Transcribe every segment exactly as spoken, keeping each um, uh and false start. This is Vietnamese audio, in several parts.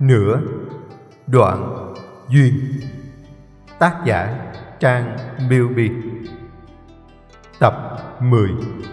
Nửa đoạn duyên. Tác giả Trang Miêu Bi. Tập mười.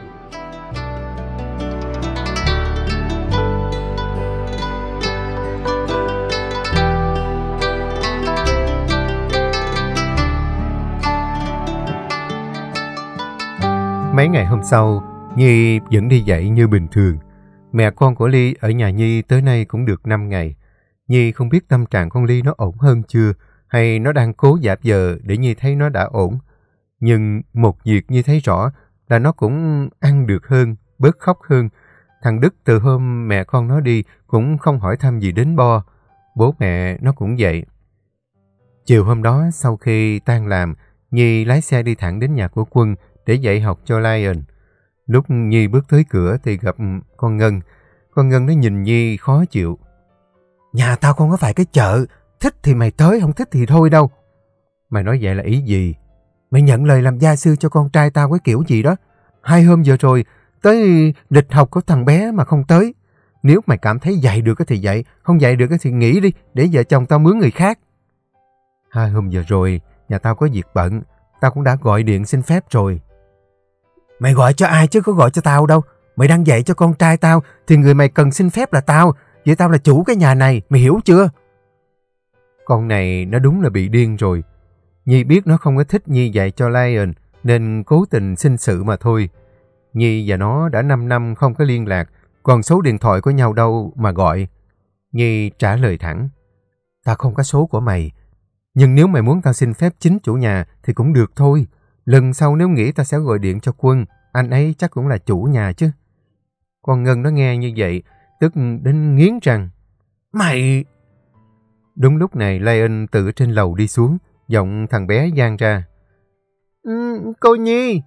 Mấy ngày hôm sau, Nhi vẫn đi dạy như bình thường. Mẹ con của Ly ở nhà Nhi tới nay cũng được năm ngày. Nhi không biết tâm trạng con Ly nó ổn hơn chưa, hay nó đang cố dạp giờ để Nhi thấy nó đã ổn. Nhưng một việc Nhi thấy rõ là nó cũng ăn được hơn, bớt khóc hơn. Thằng Đức từ hôm mẹ con nó đi cũng không hỏi thăm gì đến Bo. Bố mẹ nó cũng vậy. Chiều hôm đó sau khi tan làm, Nhi lái xe đi thẳng đến nhà của Quân để dạy học cho Lion. Lúc Nhi bước tới cửa thì gặp con Ngân. Con Ngân nó nhìn Nhi khó chịu. Nhà tao không có phải cái chợ, thích thì mày tới, không thích thì thôi đâu. Mày nói vậy là ý gì? Mày nhận lời làm gia sư cho con trai tao cái kiểu gì đó. Hai hôm giờ rồi, tới lịch học của thằng bé mà không tới. Nếu mày cảm thấy dạy được thì dạy, không dạy được thì nghỉ đi, để vợ chồng tao mướn người khác. Hai hôm giờ rồi, nhà tao có việc bận, tao cũng đã gọi điện xin phép rồi. Mày gọi cho ai chứ có gọi cho tao đâu. Mày đang dạy cho con trai tao thì người mày cần xin phép là tao. Vậy tao là chủ cái nhà này, mày hiểu chưa? Con này nó đúng là bị điên rồi. Nhi biết nó không có thích Nhi dạy cho Lion nên cố tình sinh sự mà thôi. Nhi và nó đã năm năm không có liên lạc, còn số điện thoại của nhau đâu mà gọi. Nhi trả lời thẳng. Tao không có số của mày, nhưng nếu mày muốn tao xin phép chính chủ nhà thì cũng được thôi. Lần sau nếu nghĩ tao sẽ gọi điện cho Quân, anh ấy chắc cũng là chủ nhà chứ. Con Ngân nó nghe như vậy, tức đến nghiến răng. Mày... Đúng lúc này Lion từ trên lầu đi xuống, giọng thằng bé vang ra. Ừ, cô Nhi.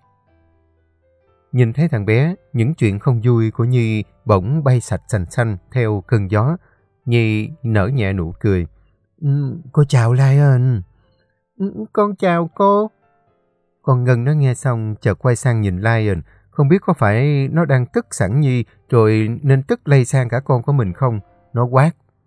Nhìn thấy thằng bé, những chuyện không vui của Nhi bỗng bay sạch sành xanh theo cơn gió. Nhi nở nhẹ nụ cười. Ừ, cô chào Lion. Ừ, con chào cô. Con Ngân nó nghe xong chợt quay sang nhìn Lion, không biết có phải nó đang tức sẵn Nhi rồi nên tức lây sang cả con của mình không. Nó quát.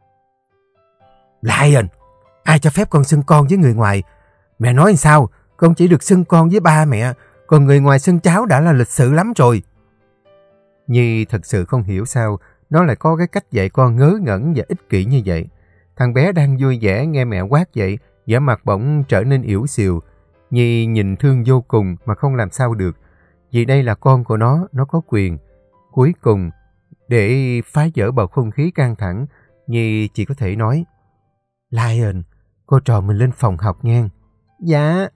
Lion, ai cho phép con xưng con với người ngoài? Mẹ nói làm sao, con chỉ được xưng con với ba mẹ, còn người ngoài xưng cháu đã là lịch sự lắm rồi. Nhi thật sự không hiểu sao nó lại có cái cách dạy con ngớ ngẩn và ích kỷ như vậy. Thằng bé đang vui vẻ nghe mẹ quát vậy, vẻ mặt bỗng trở nên yếu xìu. Nhi nhìn thương vô cùng mà không làm sao được. Vì đây là con của nó, nó có quyền. Cuối cùng, để phá vỡ bầu không khí căng thẳng, Nhi chỉ có thể nói. Lion, cô trò mình lên phòng học nha. Dạ.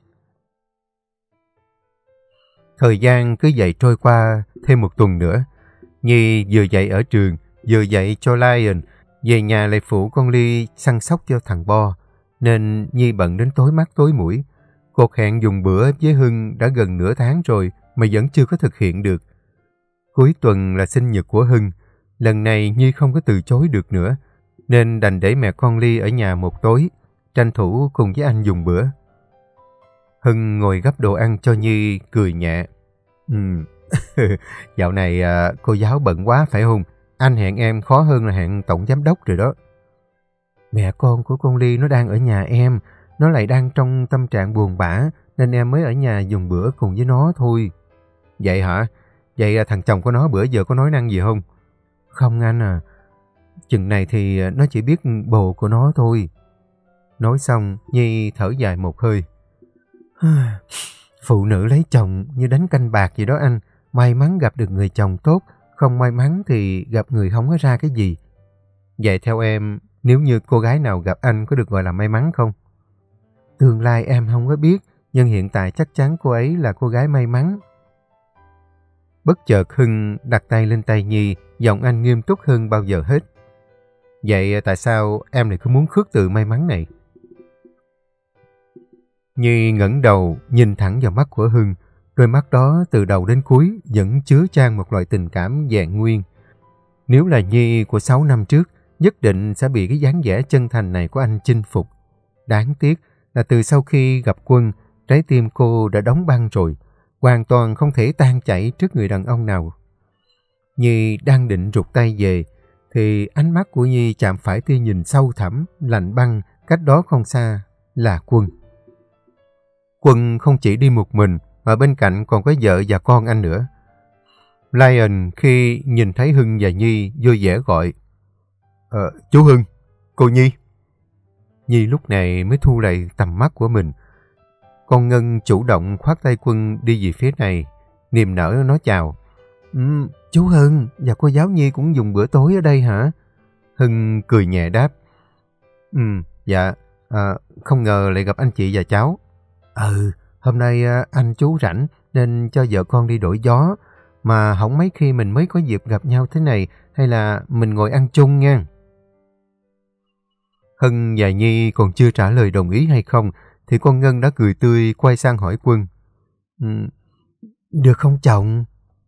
Thời gian cứ vậy trôi qua thêm một tuần nữa. Nhi vừa dạy ở trường, vừa dạy cho Lion, về nhà lại phụ con Ly săn sóc cho thằng Bo, nên Nhi bận đến tối mắt tối mũi. Cuộc hẹn dùng bữa với Hưng đã gần nửa tháng rồi mà vẫn chưa có thực hiện được. Cuối tuần là sinh nhật của Hưng. Lần này Nhi không có từ chối được nữa, nên đành để mẹ con Ly ở nhà một tối, tranh thủ cùng với anh dùng bữa. Hưng ngồi gắp đồ ăn cho Nhi, cười nhẹ. Ừ. Dạo này à, cô giáo bận quá phải không? Anh hẹn em khó hơn là hẹn tổng giám đốc rồi đó. Mẹ con của con Ly nó đang ở nhà em, nó lại đang trong tâm trạng buồn bã, nên em mới ở nhà dùng bữa cùng với nó thôi. Vậy hả? Vậy thằng chồng của nó bữa giờ có nói năng gì không? Không anh à. Chừng này thì nó chỉ biết bồ của nó thôi. Nói xong, Nhi thở dài một hơi. Phụ nữ lấy chồng như đánh canh bạc vậy đó anh. May mắn gặp được người chồng tốt, không may mắn thì gặp người không có ra cái gì. Vậy theo em, nếu như cô gái nào gặp anh có được gọi là may mắn không? Tương lai em không có biết, nhưng hiện tại chắc chắn cô ấy là cô gái may mắn. Bất chợt Hưng đặt tay lên tay Nhi, giọng anh nghiêm túc hơn bao giờ hết. Vậy tại sao em lại cứ muốn khước từ may mắn này? Nhi ngẩng đầu nhìn thẳng vào mắt của Hưng. Đôi mắt đó từ đầu đến cuối vẫn chứa chan một loại tình cảm vẹn nguyên. Nếu là Nhi của sáu năm trước, nhất định sẽ bị cái dáng vẻ chân thành này của anh chinh phục. Đáng tiếc là từ sau khi gặp Quân, trái tim cô đã đóng băng rồi, hoàn toàn không thể tan chảy trước người đàn ông nào. Nhi đang định rụt tay về, thì ánh mắt của Nhi chạm phải tia nhìn sâu thẳm, lạnh băng, cách đó không xa là Quân. Quân không chỉ đi một mình, mà bên cạnh còn có vợ và con anh nữa. Lion khi nhìn thấy Hưng và Nhi vui vẻ gọi, Ờ, chú Hưng, cô Nhi. Nhi lúc này mới thu lại tầm mắt của mình. Con Ngân chủ động khoác tay Quân đi về phía này, niềm nở nói chào. Um, chú Hưng và cô giáo Nhi cũng dùng bữa tối ở đây hả? Hưng cười nhẹ đáp. Ừ, dạ, à, không ngờ lại gặp anh chị và cháu. Ừ, hôm nay anh chú rảnh nên cho vợ con đi đổi gió. Mà không mấy khi mình mới có dịp gặp nhau thế này, hay là mình ngồi ăn chung nha. Hưng và Nhi còn chưa trả lời đồng ý hay không, thì con Ngân đã cười tươi quay sang hỏi Quân. Ừ, được không chồng?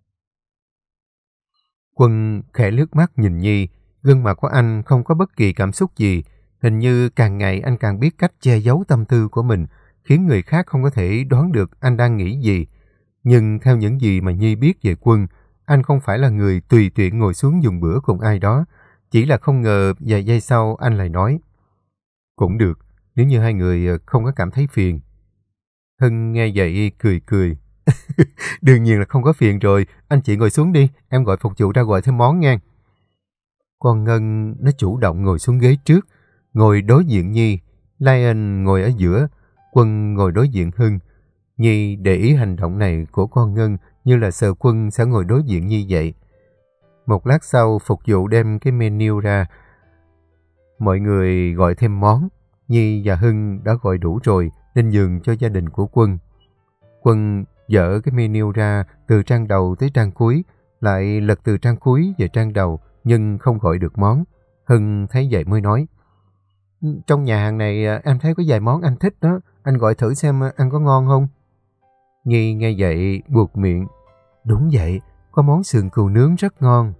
Quân khẽ lướt mắt nhìn Nhi, gương mặt của anh không có bất kỳ cảm xúc gì. Hình như càng ngày anh càng biết cách che giấu tâm tư của mình, khiến người khác không có thể đoán được anh đang nghĩ gì. Nhưng theo những gì mà Nhi biết về Quân, anh không phải là người tùy tiện ngồi xuống dùng bữa cùng ai đó. Chỉ là không ngờ vài giây sau anh lại nói. Cũng được, nếu như hai người không có cảm thấy phiền. Hưng nghe vậy cười cười. Đương nhiên là không có phiền rồi, anh chị ngồi xuống đi, em gọi phục vụ ra gọi thêm món nha. Con Ngân nó chủ động ngồi xuống ghế trước, ngồi đối diện Nhi. Lion ngồi ở giữa, Quân ngồi đối diện Hưng. Nhi để ý hành động này của con Ngân như là sợ Quân sẽ ngồi đối diện như vậy. Một lát sau phục vụ đem cái menu ra. Mọi người gọi thêm món. Nhi và Hưng đã gọi đủ rồi nên nhường cho gia đình của Quân. Quân dỡ cái menu ra từ trang đầu tới trang cuối, lại lật từ trang cuối về trang đầu nhưng không gọi được món. Hưng thấy vậy mới nói. Trong nhà hàng này em thấy có vài món anh thích đó, anh gọi thử xem ăn có ngon không? Nhi nghe vậy buột miệng. Đúng vậy, có món sườn cừu nướng rất ngon.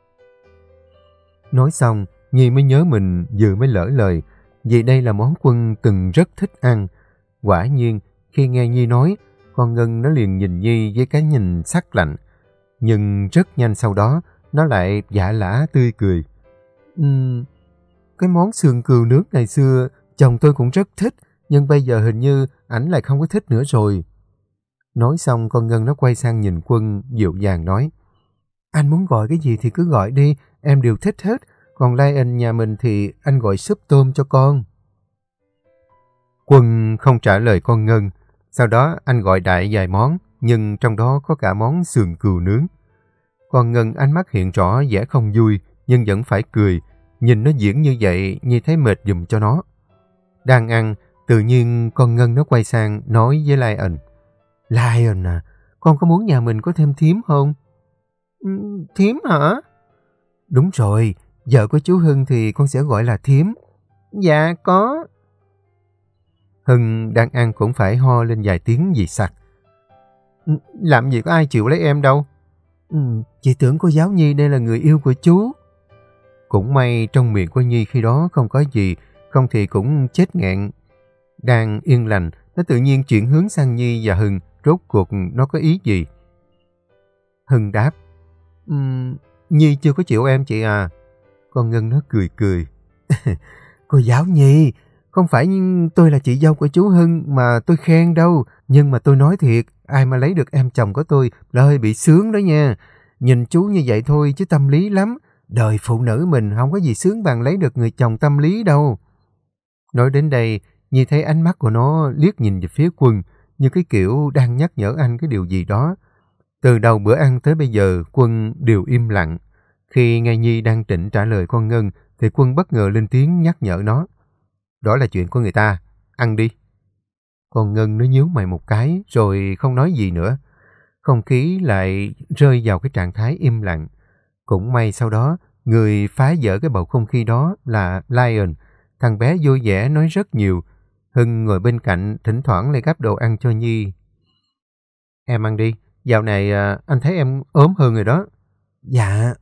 Nói xong, Nhi mới nhớ mình vừa mới lỡ lời, vì đây là món Quân từng rất thích ăn. Quả nhiên, khi nghe Nhi nói, con Ngân nó liền nhìn Nhi với cái nhìn sắc lạnh. Nhưng rất nhanh sau đó, nó lại giả lả tươi cười. Uhm, cái món sườn cừu nướng ngày xưa, chồng tôi cũng rất thích, nhưng bây giờ hình như ảnh lại không có thích nữa rồi. Nói xong con Ngân nó quay sang nhìn Quân dịu dàng nói. Anh muốn gọi cái gì thì cứ gọi đi, em đều thích hết. Còn Lion nhà mình thì anh gọi súp tôm cho con. Quân không trả lời con Ngân. Sau đó anh gọi đại vài món, nhưng trong đó có cả món sườn cừu nướng. Con Ngân ánh mắt hiện rõ vẻ không vui, nhưng vẫn phải cười. Nhìn nó diễn như vậy, Nhi thấy mệt giùm cho nó. Đang ăn, tự nhiên con Ngân nó quay sang nói với Lion. Lion à, con có muốn nhà mình có thêm thím không? Ừ, thím hả? Đúng rồi, vợ của chú Hưng thì con sẽ gọi là thím. Dạ có. Hưng đang ăn cũng phải ho lên vài tiếng vì sặc. Ừ, làm gì có ai chịu lấy em đâu. Ừ, chị tưởng cô giáo Nhi đây là người yêu của chú. Cũng may trong miệng của Nhi khi đó không có gì, không thì cũng chết nghẹn. Đang yên lành, nó tự nhiên chuyển hướng sang Nhi và Hưng, rốt cuộc nó có ý gì? Hưng đáp, um, Nhi chưa có chịu em chị à. Con Ngân nó cười cười. Cô giáo Nhi, không phải tôi là chị dâu của chú Hưng mà tôi khen đâu, nhưng mà tôi nói thiệt, ai mà lấy được em chồng của tôi là hơi bị sướng đó nha. Nhìn chú như vậy thôi chứ tâm lý lắm. Đời phụ nữ mình không có gì sướng bằng lấy được người chồng tâm lý đâu. Nói đến đây, Nhi thấy ánh mắt của nó liếc nhìn về phía Quân, như cái kiểu đang nhắc nhở anh cái điều gì đó. Từ đầu bữa ăn tới bây giờ, Quân đều im lặng. Khi nghe Nhi đang trịnh trả lời con Ngân, thì Quân bất ngờ lên tiếng nhắc nhở nó. Đó là chuyện của người ta, ăn đi. Con Ngân nó nhíu mày một cái, rồi không nói gì nữa. Không khí lại rơi vào cái trạng thái im lặng. Cũng may sau đó, người phá vỡ cái bầu không khí đó là Lion. Thằng bé vui vẻ nói rất nhiều. Hưng ngồi bên cạnh, thỉnh thoảng lại gắp đồ ăn cho Nhi. Em ăn đi, dạo này à, anh thấy em ốm hơn rồi đó. Dạ.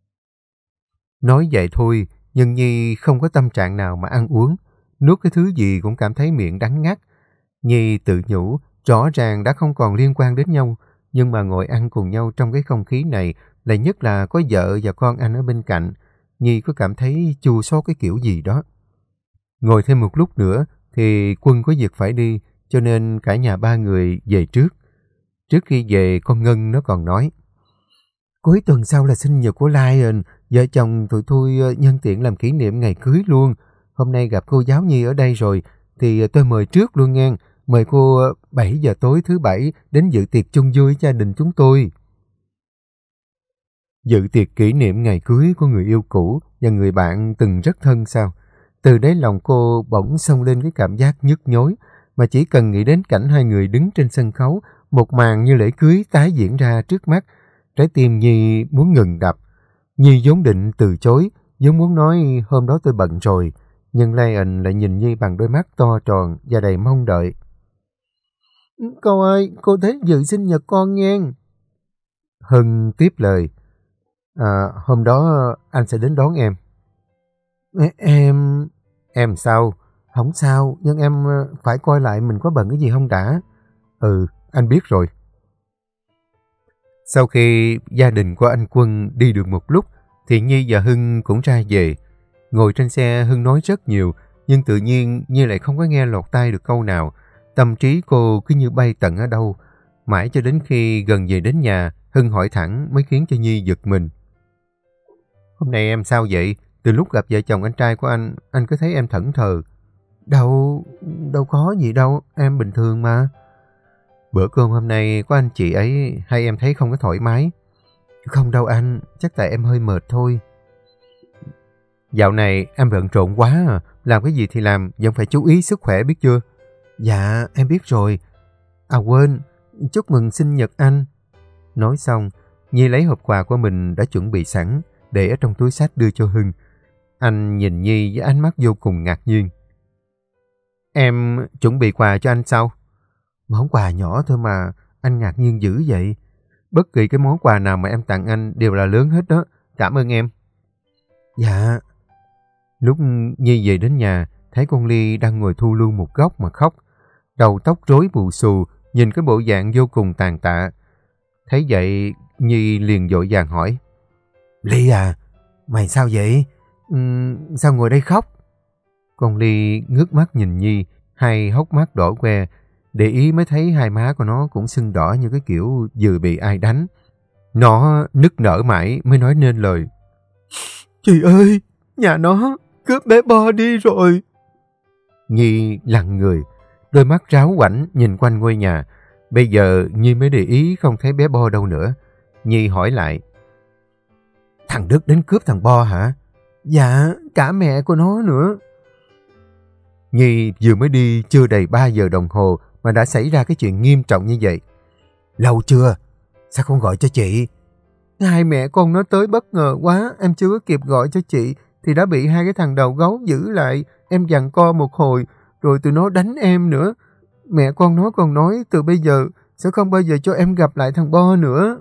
Nói vậy thôi, nhưng Nhi không có tâm trạng nào mà ăn uống. Nuốt cái thứ gì cũng cảm thấy miệng đắng ngắt. Nhi tự nhủ, rõ ràng đã không còn liên quan đến nhau, nhưng mà ngồi ăn cùng nhau trong cái không khí này, lại nhất là có vợ và con anh ở bên cạnh. Nhi có cảm thấy chua xót cái kiểu gì đó. Ngồi thêm một lúc nữa thì Quân có việc phải đi, cho nên cả nhà ba người về trước. Trước khi về, con Ngân nó còn nói: cuối tuần sau là sinh nhật của Lion, vợ chồng tụi tôi nhân tiện làm kỷ niệm ngày cưới luôn. Hôm nay gặp cô giáo Nhi ở đây rồi, thì tôi mời trước luôn nghe. Mời cô bảy giờ tối thứ bảy đến dự tiệc chung vui với gia đình chúng tôi. Dự tiệc kỷ niệm ngày cưới của người yêu cũ và người bạn từng rất thân sao? Từ đáy lòng cô bỗng xông lên cái cảm giác nhức nhối, mà chỉ cần nghĩ đến cảnh hai người đứng trên sân khấu, một màn như lễ cưới tái diễn ra trước mắt, trái tim Nhi muốn ngừng đập. Nhi vốn định từ chối, vốn muốn nói hôm đó tôi bận rồi, nhưng Lion lại nhìn Nhi bằng đôi mắt to tròn và đầy mong đợi. Cô ơi, cô tới dự sinh nhật con nghe. Hân tiếp lời: À, hôm đó anh sẽ đến đón em. Em... Em sao? Không sao, nhưng em phải coi lại mình có bận cái gì không đã. Ừ, anh biết rồi. Sau khi gia đình của anh Quân đi được một lúc, thì Nhi và Hưng cũng ra về. Ngồi trên xe, Hưng nói rất nhiều, nhưng tự nhiên Nhi lại không có nghe lọt tai được câu nào. Tâm trí cô cứ như bay tận ở đâu. Mãi cho đến khi gần về đến nhà, Hưng hỏi thẳng mới khiến cho Nhi giật mình. Hôm nay em sao vậy? Từ lúc gặp vợ chồng anh trai của anh, anh cứ thấy em thẫn thờ. Đâu, đâu có gì đâu, em bình thường mà. Bữa cơm hôm nay có anh chị ấy hay em thấy không có thoải mái? Không đâu anh, chắc tại em hơi mệt thôi. Dạo này em bận rộn quá à, làm cái gì thì làm, vẫn phải chú ý sức khỏe biết chưa? Dạ, em biết rồi. À quên, chúc mừng sinh nhật anh. Nói xong, Nhi lấy hộp quà của mình đã chuẩn bị sẵn, để ở trong túi xách đưa cho Hưng. Anh nhìn Nhi với ánh mắt vô cùng ngạc nhiên. Em chuẩn bị quà cho anh sao? Món quà nhỏ thôi mà, anh ngạc nhiên dữ vậy. Bất kỳ cái món quà nào mà em tặng anh đều là lớn hết đó. Cảm ơn em. Dạ. Lúc Nhi về đến nhà, thấy con Ly đang ngồi thu lưu một góc mà khóc. Đầu tóc rối bù xù, nhìn cái bộ dạng vô cùng tàn tạ. Thấy vậy, Nhi liền vội vàng hỏi. Ly à, mày sao vậy? Uhm, sao ngồi đây khóc? Con Ly ngước mắt nhìn Nhi, hai hốc mắt đỏ que. Để ý mới thấy hai má của nó cũng sưng đỏ như cái kiểu vừa bị ai đánh. Nó nức nở mãi mới nói nên lời. Chị ơi, nhà nó cướp bé Bo đi rồi. Nhi lặng người, đôi mắt ráo quảnh nhìn quanh ngôi nhà. Bây giờ Nhi mới để ý không thấy bé Bo đâu nữa. Nhi hỏi lại. Thằng Đức đến cướp thằng Bo hả? Dạ, cả mẹ của nó nữa. Nhi vừa mới đi chưa đầy ba giờ đồng hồ mà đã xảy ra cái chuyện nghiêm trọng như vậy. Lâu chưa? Sao không gọi cho chị? Hai mẹ con nó tới bất ngờ quá, em chưa có kịp gọi cho chị thì đã bị hai cái thằng đầu gấu giữ lại. Em giằng co một hồi rồi tụi nó đánh em nữa. Mẹ con nó còn nói từ bây giờ sẽ không bao giờ cho em gặp lại thằng Bo nữa.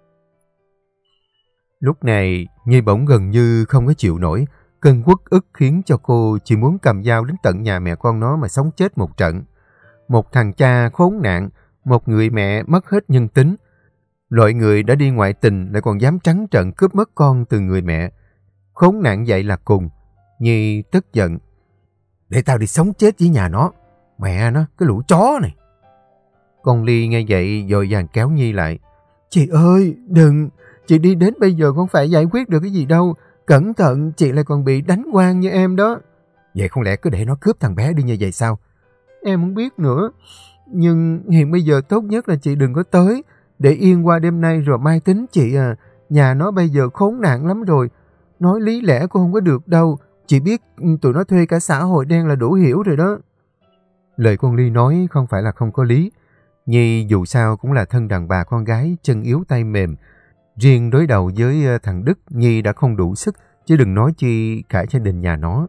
Lúc này Nhi bỗng gần như không có chịu nổi. Cơn uất ức khiến cho cô chỉ muốn cầm dao đến tận nhà mẹ con nó mà sống chết một trận. Một thằng cha khốn nạn, một người mẹ mất hết nhân tính. Loại người đã đi ngoại tình lại còn dám trắng trợn cướp mất con từ người mẹ. Khốn nạn vậy là cùng. Nhi tức giận. Để tao đi sống chết với nhà nó. Mẹ nó, cái lũ chó này. Con Ly nghe vậy vội vàng kéo Nhi lại. Chị ơi, đừng. Chị đi đến bây giờ không phải giải quyết được cái gì đâu. Cẩn thận, chị lại còn bị đánh quan như em đó. Vậy không lẽ cứ để nó cướp thằng bé đi như vậy sao? Em không biết nữa. Nhưng hiện bây giờ tốt nhất là chị đừng có tới. Để yên qua đêm nay rồi mai tính chị à. Nhà nó bây giờ khốn nạn lắm rồi. Nói lý lẽ cũng không có được đâu. Chị biết tụi nó thuê cả xã hội đen là đủ hiểu rồi đó. Lời con Ly nói không phải là không có lý. Nhi dù sao cũng là thân đàn bà con gái chân yếu tay mềm. Riêng đối đầu với thằng Đức, Nhi đã không đủ sức, chứ đừng nói chi cả gia đình nhà nó.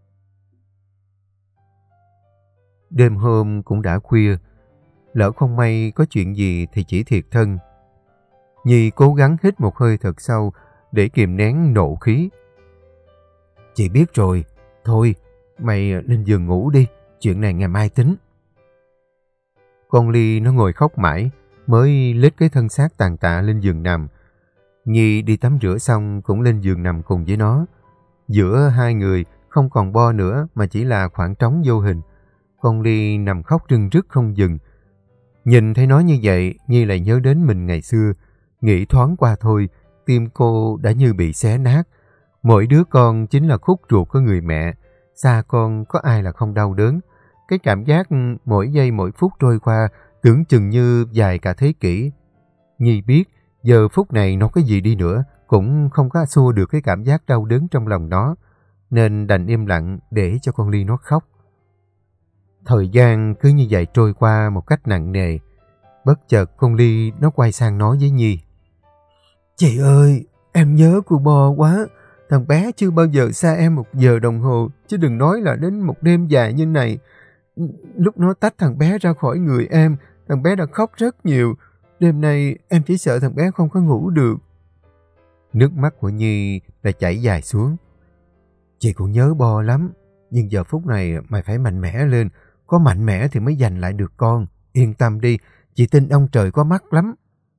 Đêm hôm cũng đã khuya. Lỡ không may có chuyện gì thì chỉ thiệt thân. Nhi cố gắng hít một hơi thật sâu để kìm nén nộ khí. Chị biết rồi. Thôi, mày lên giường ngủ đi. Chuyện này ngày mai tính. Con Ly nó ngồi khóc mãi, mới lết cái thân xác tàn tạ lên giường nằm. Nhi đi tắm rửa xong cũng lên giường nằm cùng với nó. Giữa hai người không còn Bo nữa mà chỉ là khoảng trống vô hình. Con Ly nằm khóc rưng rức không dừng. Nhìn thấy nó như vậy, Nhi lại nhớ đến mình ngày xưa. Nghĩ thoáng qua thôi, tim cô đã như bị xé nát. Mỗi đứa con chính là khúc ruột của người mẹ. Xa con có ai là không đau đớn. Cái cảm giác mỗi giây mỗi phút trôi qua tưởng chừng như dài cả thế kỷ. Nhi biết giờ phút này nó cái gì đi nữa cũng không có xua được cái cảm giác đau đớn trong lòng nó, nên đành im lặng để cho con Ly nó khóc. Thời gian cứ như vậy trôi qua một cách nặng nề. Bất chợt con Ly nó quay sang nói với Nhi: "Chị ơi, em nhớ cô Bo quá. Thằng bé chưa bao giờ xa em một giờ đồng hồ, chứ đừng nói là đến một đêm dài như này. Lúc nó tách thằng bé ra khỏi người em, thằng bé đã khóc rất nhiều. Đêm nay em chỉ sợ thằng bé không có ngủ được." Nước mắt của Nhi đã chảy dài xuống. "Chị cũng nhớ Bo lắm, nhưng giờ phút này mày phải mạnh mẽ lên. Có mạnh mẽ thì mới giành lại được con. Yên tâm đi, chị tin ông trời có mắt lắm."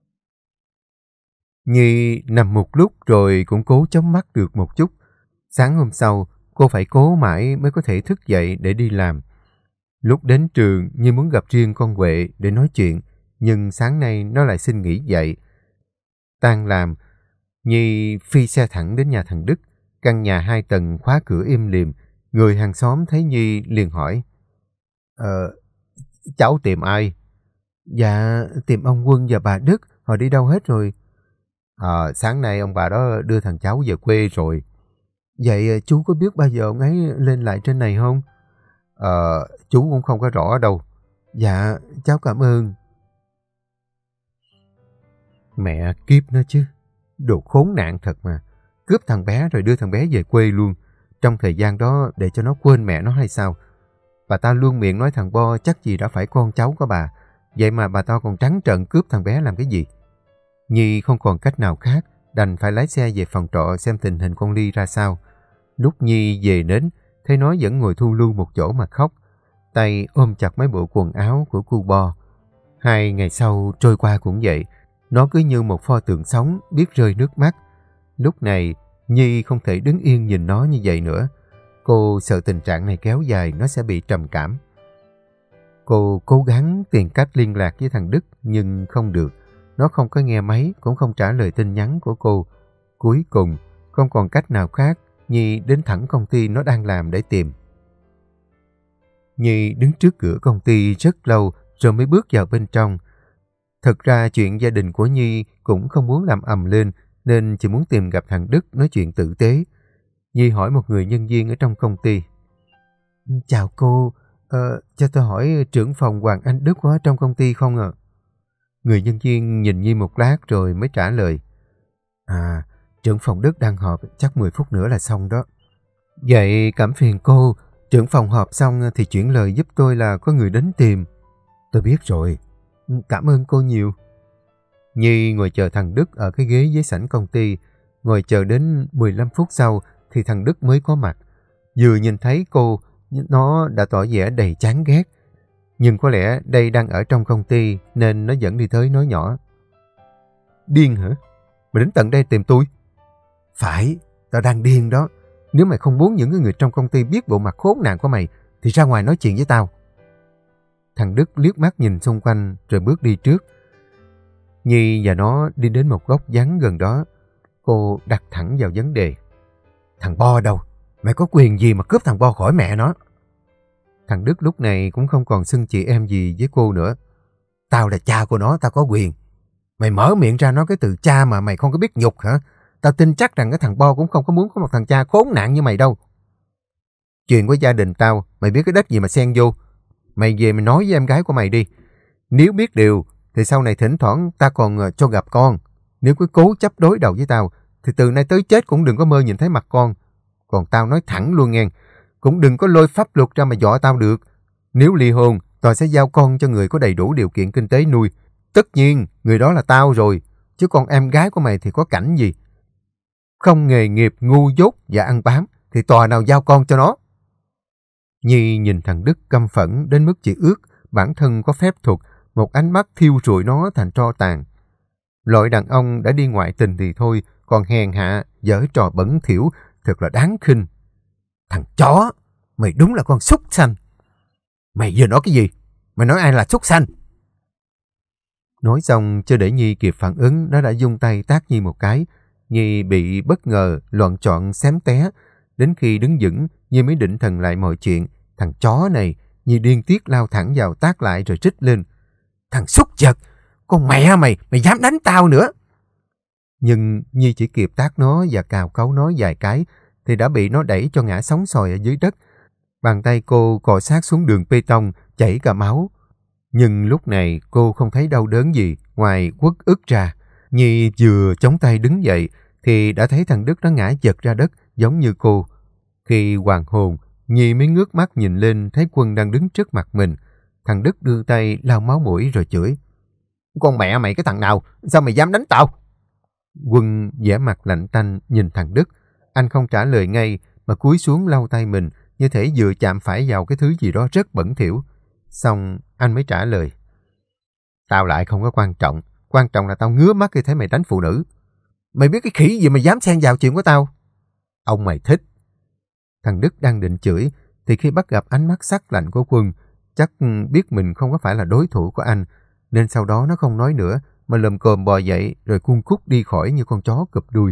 Nhi nằm một lúc rồi cũng cố chống mắt được một chút. Sáng hôm sau, cô phải cố mãi mới có thể thức dậy để đi làm. Lúc đến trường, Nhi muốn gặp riêng con Huệ để nói chuyện, nhưng sáng nay nó lại xin nghỉ dậy. Tan làm, Nhi phi xe thẳng đến nhà thằng Đức. Căn nhà hai tầng khóa cửa im lìm. Người hàng xóm thấy Nhi liền hỏi: Ờ, cháu tìm ai?" "Dạ, tìm ông Quân và bà Đức. Họ đi đâu hết rồi?" Ờ, sáng nay ông bà đó đưa thằng cháu về quê rồi." "Vậy chú có biết bao giờ ông ấy lên lại trên này không?" Ờ, chú cũng không có rõ đâu." "Dạ, cháu cảm ơn." Mẹ kiếp nó chứ. Đồ khốn nạn thật mà. Cướp thằng bé rồi đưa thằng bé về quê luôn. Trong thời gian đó để cho nó quên mẹ nó hay sao? Bà ta luôn miệng nói thằng Bo chắc gì đã phải con cháu của bà. Vậy mà bà ta còn trắng trợn cướp thằng bé làm cái gì? Nhi không còn cách nào khác, đành phải lái xe về phòng trọ xem tình hình con Ly ra sao. Lúc Nhi về đến, thấy nó vẫn ngồi thu lưu một chỗ mà khóc, tay ôm chặt mấy bộ quần áo của cu Bo. Hai ngày sau trôi qua cũng vậy, nó cứ như một pho tượng sống biết rơi nước mắt. Lúc này, Nhi không thể đứng yên nhìn nó như vậy nữa. Cô sợ tình trạng này kéo dài nó sẽ bị trầm cảm. Cô cố gắng tìm cách liên lạc với thằng Đức nhưng không được. Nó không có nghe máy, cũng không trả lời tin nhắn của cô. Cuối cùng, không còn cách nào khác, Nhi đến thẳng công ty nó đang làm để tìm. Nhi đứng trước cửa công ty rất lâu rồi mới bước vào bên trong. Thật ra chuyện gia đình của Nhi cũng không muốn làm ầm lên nên chỉ muốn tìm gặp thằng Đức nói chuyện tử tế. Nhi hỏi một người nhân viên ở trong công ty: "Chào cô, ờ, cho tôi hỏi trưởng phòng Hoàng Anh Đức có ở trong công ty không ạ?" Người nhân viên nhìn Nhi một lát rồi mới trả lời: "À, trưởng phòng Đức đang họp, chắc mười phút nữa là xong đó." "Vậy cảm phiền cô, trưởng phòng họp xong thì chuyển lời giúp tôi là có người đến tìm." "Tôi biết rồi, cảm ơn cô nhiều." Nhi ngồi chờ thằng Đức ở cái ghế dưới sảnh công ty. Ngồi chờ đến mười lăm phút sau thì thằng Đức mới có mặt. Vừa nhìn thấy cô, nó đã tỏ vẻ đầy chán ghét. Nhưng có lẽ đây đang ở trong công ty nên nó vẫn đi tới nói nhỏ: "Điên hả? Mày đến tận đây tìm tôi?" "Phải, tao đang điên đó. Nếu mày không muốn những người trong công ty biết bộ mặt khốn nạn của mày thì ra ngoài nói chuyện với tao." Thằng Đức liếc mắt nhìn xung quanh rồi bước đi trước. Nhi và nó đi đến một góc vắng gần đó. Cô đặt thẳng vào vấn đề: "Thằng Bo đâu? Mày có quyền gì mà cướp thằng Bo khỏi mẹ nó?" Thằng Đức lúc này cũng không còn xưng chị em gì với cô nữa. "Tao là cha của nó, tao có quyền. Mày mở miệng ra nói cái từ cha mà mày không có biết nhục hả? Tao tin chắc rằng cái thằng Bo cũng không có muốn có một thằng cha khốn nạn như mày đâu. Chuyện của gia đình tao, mày biết cái đất gì mà xen vô. Mày về mày nói với em gái của mày đi. Nếu biết điều thì sau này thỉnh thoảng ta còn cho gặp con. Nếu cứ cố chấp đối đầu với tao thì từ nay tới chết cũng đừng có mơ nhìn thấy mặt con. Còn tao nói thẳng luôn nghe, cũng đừng có lôi pháp luật ra mà dọa tao được. Nếu ly hôn, tao sẽ giao con cho người có đầy đủ điều kiện kinh tế nuôi. Tất nhiên, người đó là tao rồi, chứ còn em gái của mày thì có cảnh gì. Không nghề nghiệp, ngu dốt và ăn bám thì tòa nào giao con cho nó." Nhi nhìn thằng Đức căm phẫn đến mức chỉ ước bản thân có phép thuật, một ánh mắt thiêu rụi nó thành tro tàn. Loại đàn ông đã đi ngoại tình thì thôi, còn hèn hạ, giở trò bẩn thỉu, thật là đáng khinh. Thằng chó, mày đúng là con súc sanh. Mày vừa nói cái gì? Mày nói ai là súc sanh? Nói xong, chưa để Nhi kịp phản ứng, nó đã vung tay tát Nhi một cái. Nhi bị bất ngờ, loạn trọn xém té. Đến khi đứng vững, Nhi mới định thần lại mọi chuyện. Thằng chó này, Nhi điên tiết lao thẳng vào tát lại rồi trích lên. Thằng súc vật, con mẹ mày, mày dám đánh tao nữa. Nhưng Nhi chỉ kịp tát nó và cào cấu nó vài cái, thì đã bị nó đẩy cho ngã sóng xoài ở dưới đất. Bàn tay cô cọ sát xuống đường bê tông, chảy cả máu. Nhưng lúc này cô không thấy đau đớn gì ngoài uất ức ra. Nhi vừa chống tay đứng dậy thì đã thấy thằng Đức nó ngã giật ra đất giống như cô. Khi hoàn hồn, Nhi mới ngước mắt nhìn lên thấy Quân đang đứng trước mặt mình. Thằng Đức đưa tay lau máu mũi rồi chửi. Con mẹ mày cái thằng nào, sao mày dám đánh tao? Quân vẻ mặt lạnh tanh nhìn thằng Đức. Anh không trả lời ngay mà cúi xuống lau tay mình như thể vừa chạm phải vào cái thứ gì đó rất bẩn thỉu. Xong anh mới trả lời. Tao lại không có quan trọng. Quan trọng là tao ngứa mắt khi thấy mày đánh phụ nữ. Mày biết cái khỉ gì mà dám xen vào chuyện của tao? Ông mày thích. Thằng Đức đang định chửi thì khi bắt gặp ánh mắt sắc lạnh của Quân, chắc biết mình không có phải là đối thủ của anh, nên sau đó nó không nói nữa mà lồm cồm bò dậy rồi cung cút đi khỏi như con chó cụp đuôi.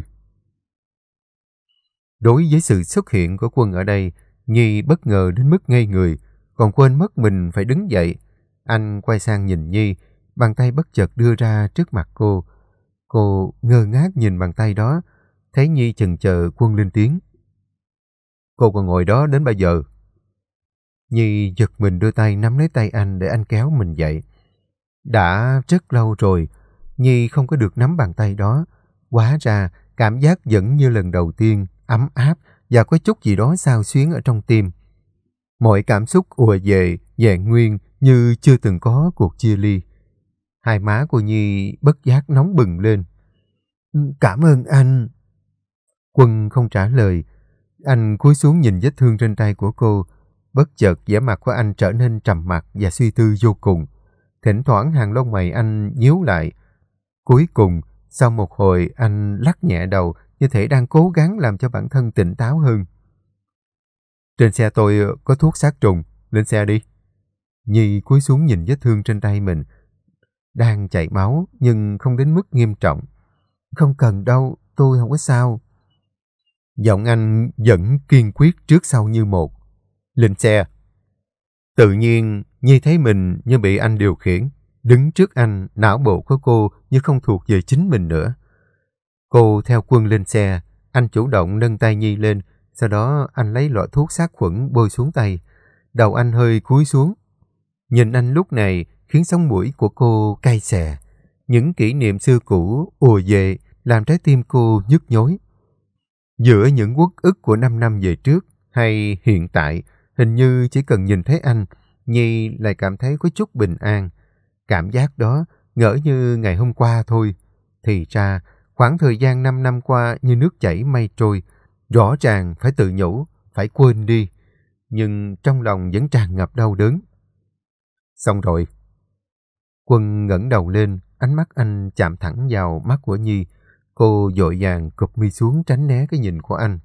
Đối với sự xuất hiện của Quân ở đây, Nhi bất ngờ đến mức ngây người, còn quên mất mình phải đứng dậy. Anh quay sang nhìn Nhi, bàn tay bất chợt đưa ra trước mặt cô. Cô ngơ ngác nhìn bàn tay đó, thấy Nhi chần chờ. Quân lên tiếng. Cô còn ngồi đó đến bao giờ? Nhi giật mình đưa tay nắm lấy tay anh để anh kéo mình dậy. Đã rất lâu rồi, Nhi không có được nắm bàn tay đó. Hóa ra, cảm giác vẫn như lần đầu tiên, ấm áp và có chút gì đó xao xuyến ở trong tim. Mọi cảm xúc ùa về, vẹn nguyên như chưa từng có cuộc chia ly. Hai má của Nhi bất giác nóng bừng lên. Cảm ơn anh. Quân không trả lời. Anh cúi xuống nhìn vết thương trên tay của cô. Bất chợt vẻ mặt của anh trở nên trầm mặc và suy tư vô cùng. Thỉnh thoảng hàng lông mày anh nhíu lại. Cuối cùng, sau một hồi anh lắc nhẹ đầu như thể đang cố gắng làm cho bản thân tỉnh táo hơn. Trên xe tôi có thuốc sát trùng, lên xe đi. Nhi cúi xuống nhìn vết thương trên tay mình. Đang chảy máu nhưng không đến mức nghiêm trọng. Không cần đâu, tôi không có sao. Giọng anh vẫn kiên quyết trước sau như một. Lên xe. Tự nhiên Nhi thấy mình như bị anh điều khiển. Đứng trước anh, não bộ của cô như không thuộc về chính mình nữa. Cô theo Quân lên xe. Anh chủ động nâng tay Nhi lên. Sau đó anh lấy lọ thuốc sát khuẩn bôi xuống tay. Đầu anh hơi cúi xuống. Nhìn anh lúc này khiến sống mũi của cô cay xè. Những kỷ niệm xưa cũ ùa về làm trái tim cô nhức nhối. Giữa những uất ức của năm năm về trước hay hiện tại, hình như chỉ cần nhìn thấy anh, Nhi lại cảm thấy có chút bình an. Cảm giác đó ngỡ như ngày hôm qua thôi. Thì ra, khoảng thời gian năm năm qua như nước chảy mây trôi. Rõ ràng phải tự nhủ, phải quên đi. Nhưng trong lòng vẫn tràn ngập đau đớn. Xong rồi. Quân ngẩng đầu lên, ánh mắt anh chạm thẳng vào mắt của Nhi. Cô vội vàng cụp mi xuống tránh né cái nhìn của anh.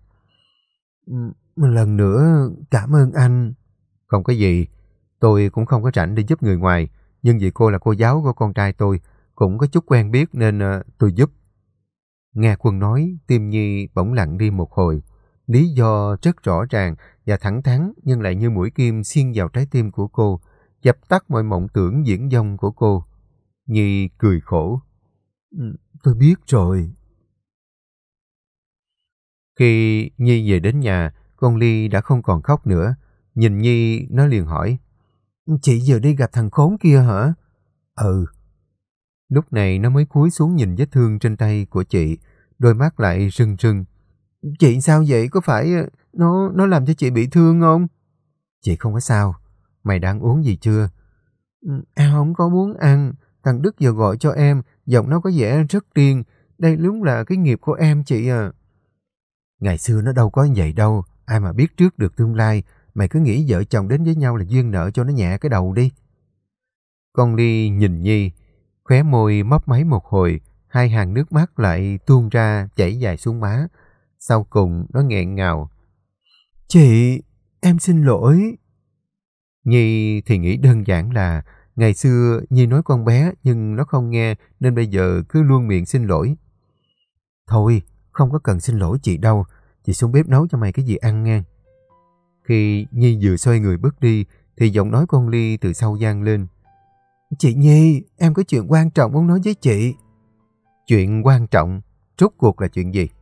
Một lần nữa, cảm ơn anh. Không có gì, tôi cũng không có rảnh để giúp người ngoài. Nhưng vì cô là cô giáo của con trai tôi, cũng có chút quen biết nên uh, tôi giúp. Nghe Quân nói, tim Nhi bỗng lặng đi một hồi. Lý do rất rõ ràng và thẳng thắn nhưng lại như mũi kim xiên vào trái tim của cô, dập tắt mọi mộng tưởng diễn dông của cô. Nhi cười khổ. Tôi biết rồi. Khi Nhi về đến nhà, con Ly đã không còn khóc nữa. Nhìn Nhi, nó liền hỏi. Chị vừa đi gặp thằng khốn kia hả? Ừ. Lúc này nó mới cúi xuống nhìn vết thương trên tay của chị, đôi mắt lại rưng rưng. Chị sao vậy? Có phải nó nó làm cho chị bị thương không? Chị không có sao. Mày đã ăn uống gì chưa? Em không có muốn ăn. Thằng Đức vừa gọi cho em, giọng nó có vẻ rất điên. Đây đúng là cái nghiệp của em chị à. Ngày xưa nó đâu có như vậy đâu. Ai mà biết trước được tương lai. Mày cứ nghĩ vợ chồng đến với nhau là duyên nợ cho nó nhẹ cái đầu đi. Con Ly nhìn Nhi, khóe môi mấp máy một hồi, hai hàng nước mắt lại tuôn ra chảy dài xuống má. Sau cùng nó nghẹn ngào. Chị, em xin lỗi. Nhi thì nghĩ đơn giản là ngày xưa Nhi nói con bé nhưng nó không nghe nên bây giờ cứ luôn miệng xin lỗi. Thôi, không có cần xin lỗi chị đâu. Chị xuống bếp nấu cho mày cái gì ăn nghe. Khi Nhi vừa xoay người bước đi thì giọng nói con Ly từ sau vang lên. Chị Nhi, em có chuyện quan trọng muốn nói với chị. Chuyện quan trọng? Rốt cuộc là chuyện gì?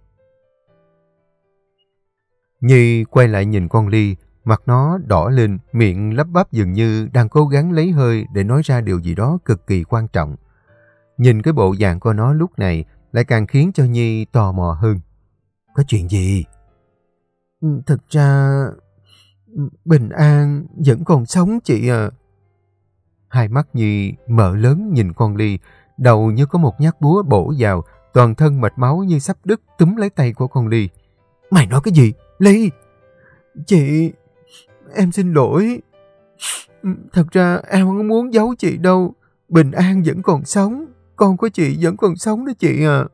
Nhi quay lại nhìn con Ly, mặt nó đỏ lên, miệng lắp bắp dường như đang cố gắng lấy hơi để nói ra điều gì đó cực kỳ quan trọng. Nhìn cái bộ dạng của nó lúc này lại càng khiến cho Nhi tò mò hơn. Có chuyện gì? Thực ra... Bình An vẫn còn sống chị à. Hai mắt Nhi mở lớn nhìn con Ly, đầu như có một nhát búa bổ vào, toàn thân mạch máu như sắp đứt túm lấy tay của con Ly. Mày nói cái gì? Ly! Chị... Em xin lỗi. Thật ra em không muốn giấu chị đâu. Bình An vẫn còn sống. Con của chị vẫn còn sống đó chị à.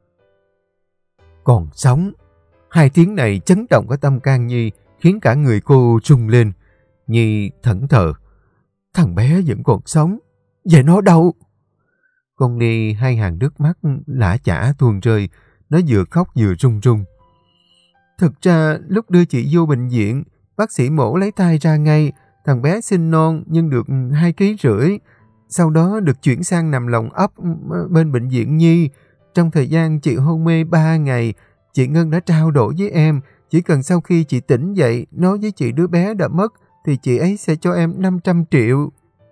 Còn sống? Hai tiếng này chấn động cái tâm can Nhi, khiến cả người cô rung lên. Nhi thẫn thờ. Thằng bé vẫn còn sống. Vậy nó đâu? Con Ly hai hàng nước mắt lã chả tuôn rơi. Nó vừa khóc vừa run run. Thực ra lúc đưa chị vô bệnh viện, bác sĩ mổ lấy thai ra ngay. Thằng bé sinh non nhưng được hai ký rưỡi. Sau đó được chuyển sang nằm lồng ấp bên bệnh viện Nhi. Trong thời gian chị hôn mê ba ngày, chị Ngân đã trao đổi với em. Chỉ cần sau khi chị tỉnh dậy, nói với chị đứa bé đã mất, thì chị ấy sẽ cho em năm trăm triệu.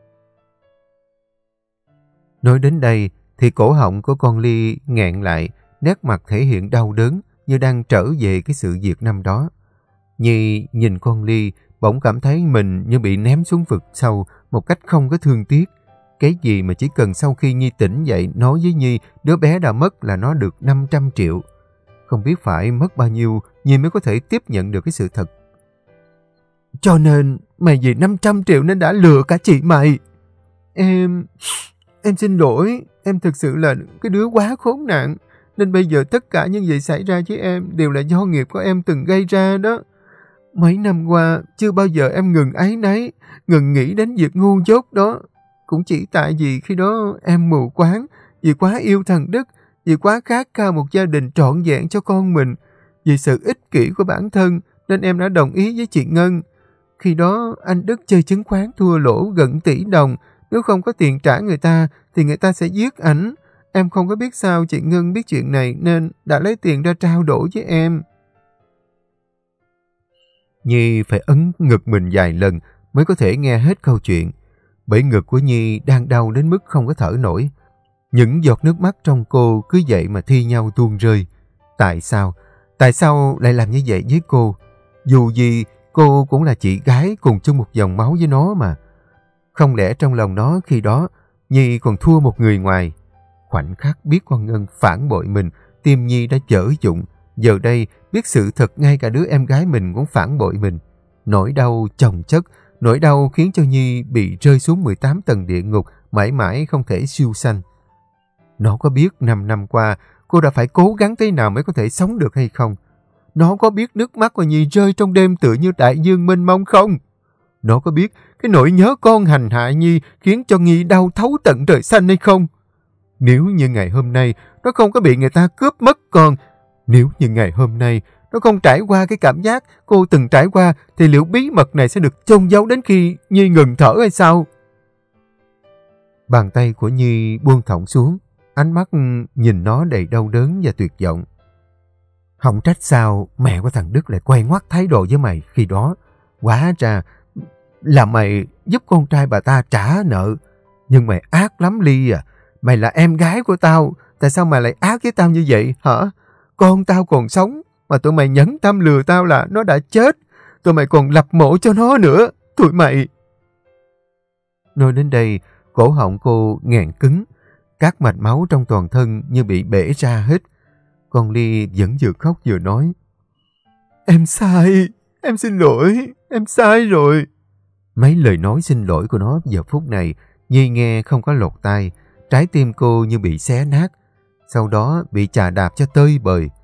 Nói đến đây, thì cổ họng của con Ly nghẹn lại, nét mặt thể hiện đau đớn, như đang trở về cái sự việc năm đó. Nhi nhìn con Ly, bỗng cảm thấy mình như bị ném xuống vực sâu một cách không có thương tiếc. Cái gì mà chỉ cần sau khi Nhi tỉnh dậy nói với Nhi đứa bé đã mất là nó được năm trăm triệu. Không biết phải mất bao nhiêu Nhi mới có thể tiếp nhận được cái sự thật. Cho nên mày vì năm trăm triệu nên đã lừa cả chị mày. Em... Em xin lỗi. Em thực sự là cái đứa quá khốn nạn. Nên bây giờ tất cả những gì xảy ra với em đều là do nghiệp của em từng gây ra đó. Mấy năm qua chưa bao giờ em ngừng áy náy, ngừng nghĩ đến việc ngu dốt đó. Cũng chỉ tại vì khi đó em mù quáng, vì quá yêu thằng Đức, vì quá khát khao một gia đình trọn vẹn cho con mình, vì sự ích kỷ của bản thân nên em đã đồng ý với chị Ngân. Khi đó anh Đức chơi chứng khoán thua lỗ gần tỷ đồng, nếu không có tiền trả người ta thì người ta sẽ giết ảnh. Em không có biết sao chị Ngân biết chuyện này nên đã lấy tiền ra trao đổi với em. Nhi phải ấn ngực mình vài lần mới có thể nghe hết câu chuyện. Bởi ngực của Nhi đang đau đến mức không có thở nổi. Những giọt nước mắt trong cô cứ vậy mà thi nhau tuôn rơi. Tại sao? Tại sao lại làm như vậy với cô? Dù gì cô cũng là chị gái cùng chung một dòng máu với nó mà. Không lẽ trong lòng nó khi đó Nhi còn thua một người ngoài? Khoảnh khắc biết con Ngân phản bội mình, tim Nhi đã dở dụng. Giờ đây biết sự thật ngay cả đứa em gái mình cũng phản bội mình. Nỗi đau chồng chất, nỗi đau khiến cho Nhi bị rơi xuống mười tám tầng địa ngục, mãi mãi không thể siêu sanh. Nó có biết năm năm qua cô đã phải cố gắng thế nào mới có thể sống được hay không? Nó có biết nước mắt của Nhi rơi trong đêm tựa như đại dương mênh mông không? Nó có biết cái nỗi nhớ con hành hạ Nhi khiến cho Nhi đau thấu tận trời xanh hay không? Nếu như ngày hôm nay nó không có bị người ta cướp mất con, nếu như ngày hôm nay nó không trải qua cái cảm giác cô từng trải qua, thì liệu bí mật này sẽ được chôn giấu đến khi Nhi ngừng thở hay sao? Bàn tay của Nhi buông thõng xuống, ánh mắt nhìn nó đầy đau đớn và tuyệt vọng. Không trách sao mẹ của thằng Đức lại quay ngoắt thái độ với mày khi đó. Hóa ra là mày giúp con trai bà ta trả nợ. Nhưng mày ác lắm Ly à. Mày là em gái của tao, tại sao mày lại ác với tao như vậy hả? Con tao còn sống mà tụi mày nhẫn tâm lừa tao là nó đã chết. Tụi mày còn lập mộ cho nó nữa. Tụi mày... Nói đến đây, cổ họng cô nghẹn cứng. Các mạch máu trong toàn thân như bị bể ra hết. Con Ly vẫn vừa khóc vừa nói. Em sai, em xin lỗi, em sai rồi. Mấy lời nói xin lỗi của nó giờ phút này, Nhi nghe không có lọt tai. Trái tim cô như bị xé nát. Sau đó bị chà đạp cho tơi bời.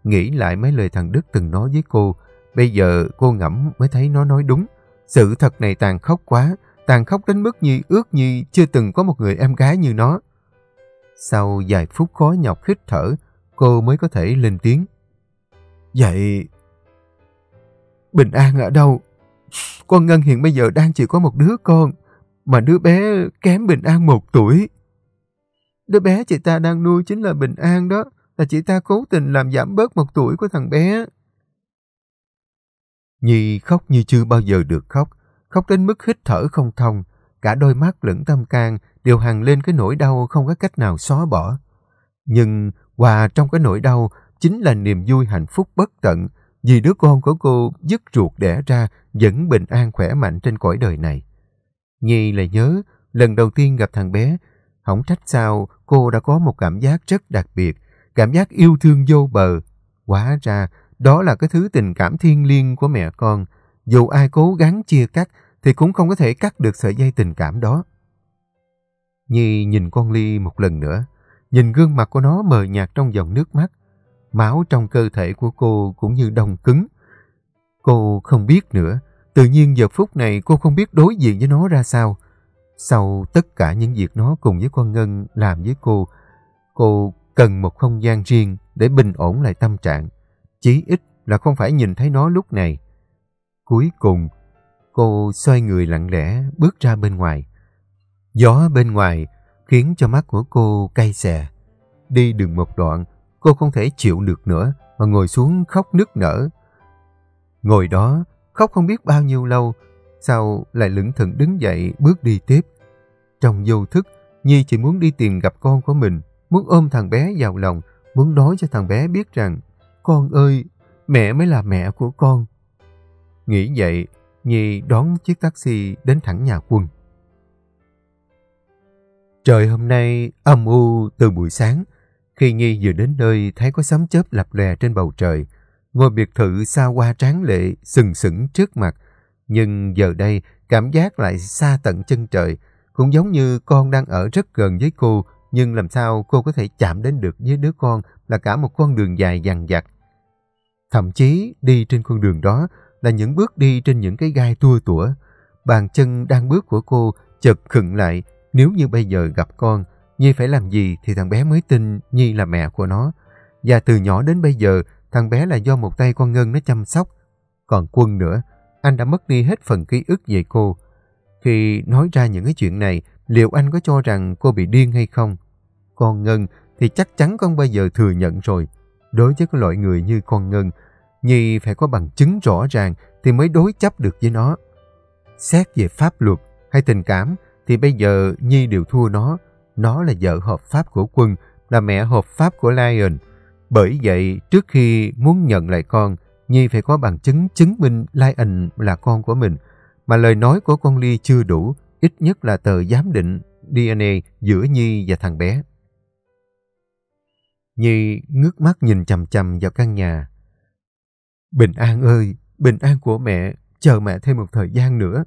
nghĩ lại mấy lời thằng Đức từng nói với cô. Bây giờ cô ngẫm mới thấy nó nói đúng. Sự thật này tàn khốc quá, tàn khốc đến mức Nhi ước Nhi chưa từng có một người em gái như nó. Sau vài phút khó nhọc hít thở, cô mới có thể lên tiếng. Vậy Bình An ở đâu? Con Ngân hiện bây giờ đang chỉ có một đứa con, mà đứa bé kém Bình An một tuổi. Đứa bé chị ta đang nuôi chính là Bình An đó, là chị ta cố tình làm giảm bớt một tuổi của thằng bé. Nhi khóc như chưa bao giờ được khóc, khóc đến mức hít thở không thông, cả đôi mắt lẫn tâm can đều hằn lên cái nỗi đau không có cách nào xóa bỏ. Nhưng hòa trong cái nỗi đau chính là niềm vui hạnh phúc bất tận, vì đứa con của cô dứt ruột đẻ ra vẫn bình an khỏe mạnh trên cõi đời này. Nhi lại nhớ lần đầu tiên gặp thằng bé, không trách sao cô đã có một cảm giác rất đặc biệt, cảm giác yêu thương vô bờ. Hóa ra đó là cái thứ tình cảm thiêng liêng của mẹ con, dù ai cố gắng chia cắt thì cũng không có thể cắt được sợi dây tình cảm đó. Nhi nhìn con Ly một lần nữa, nhìn gương mặt của nó mờ nhạt trong dòng nước mắt. Máu trong cơ thể của cô cũng như đông cứng. Cô không biết nữa, tự nhiên giờ phút này cô không biết đối diện với nó ra sao. Sau tất cả những việc nó cùng với con Ngân làm với cô, cô cần một không gian riêng để bình ổn lại tâm trạng. Chí ít là không phải nhìn thấy nó lúc này. Cuối cùng, cô xoay người lặng lẽ bước ra bên ngoài. Gió bên ngoài khiến cho mắt của cô cay xè. Đi được một đoạn, cô không thể chịu được nữa mà ngồi xuống khóc nức nở. Ngồi đó, khóc không biết bao nhiêu lâu, sau lại lững thững đứng dậy bước đi tiếp. Trong vô thức, Nhi chỉ muốn đi tìm gặp con của mình, muốn ôm thằng bé vào lòng, muốn nói cho thằng bé biết rằng con ơi, mẹ mới là mẹ của con. Nghĩ vậy, Nhi đón chiếc taxi đến thẳng nhà Quân. Trời hôm nay âm u từ buổi sáng. Khi Nhi vừa đến nơi thấy có sấm chớp lập lòe trên bầu trời, ngôi biệt thự xa hoa tráng lệ sừng sững trước mặt. Nhưng giờ đây cảm giác lại xa tận chân trời, cũng giống như con đang ở rất gần với cô, nhưng làm sao cô có thể chạm đến được với đứa con là cả một con đường dài dằng dặc. Thậm chí đi trên con đường đó là những bước đi trên những cái gai tua tủa. Bàn chân đang bước của cô chợt khựng lại. Nếu như bây giờ gặp con, Nhi phải làm gì thì thằng bé mới tin Nhi là mẹ của nó. Và từ nhỏ đến bây giờ, thằng bé là do một tay con Ngân nó chăm sóc. Còn Quân nữa, anh đã mất đi hết phần ký ức về cô. Khi nói ra những cái chuyện này, liệu anh có cho rằng cô bị điên hay không? Con Ngân thì chắc chắn không bao giờ thừa nhận rồi. Đối với cái loại người như con Ngân, Nhi phải có bằng chứng rõ ràng thì mới đối chấp được với nó. Xét về pháp luật hay tình cảm thì bây giờ Nhi đều thua nó. Nó là vợ hợp pháp của Quân, là mẹ hợp pháp của Lion. Bởi vậy, trước khi muốn nhận lại con, Nhi phải có bằng chứng chứng minh Lion là con của mình. Mà lời nói của con Ly chưa đủ, ít nhất là tờ giám định đê en a giữa Nhi và thằng bé. Nhi ngước mắt nhìn chằm chằm vào căn nhà. Bình An ơi, Bình An của mẹ, chờ mẹ thêm một thời gian nữa.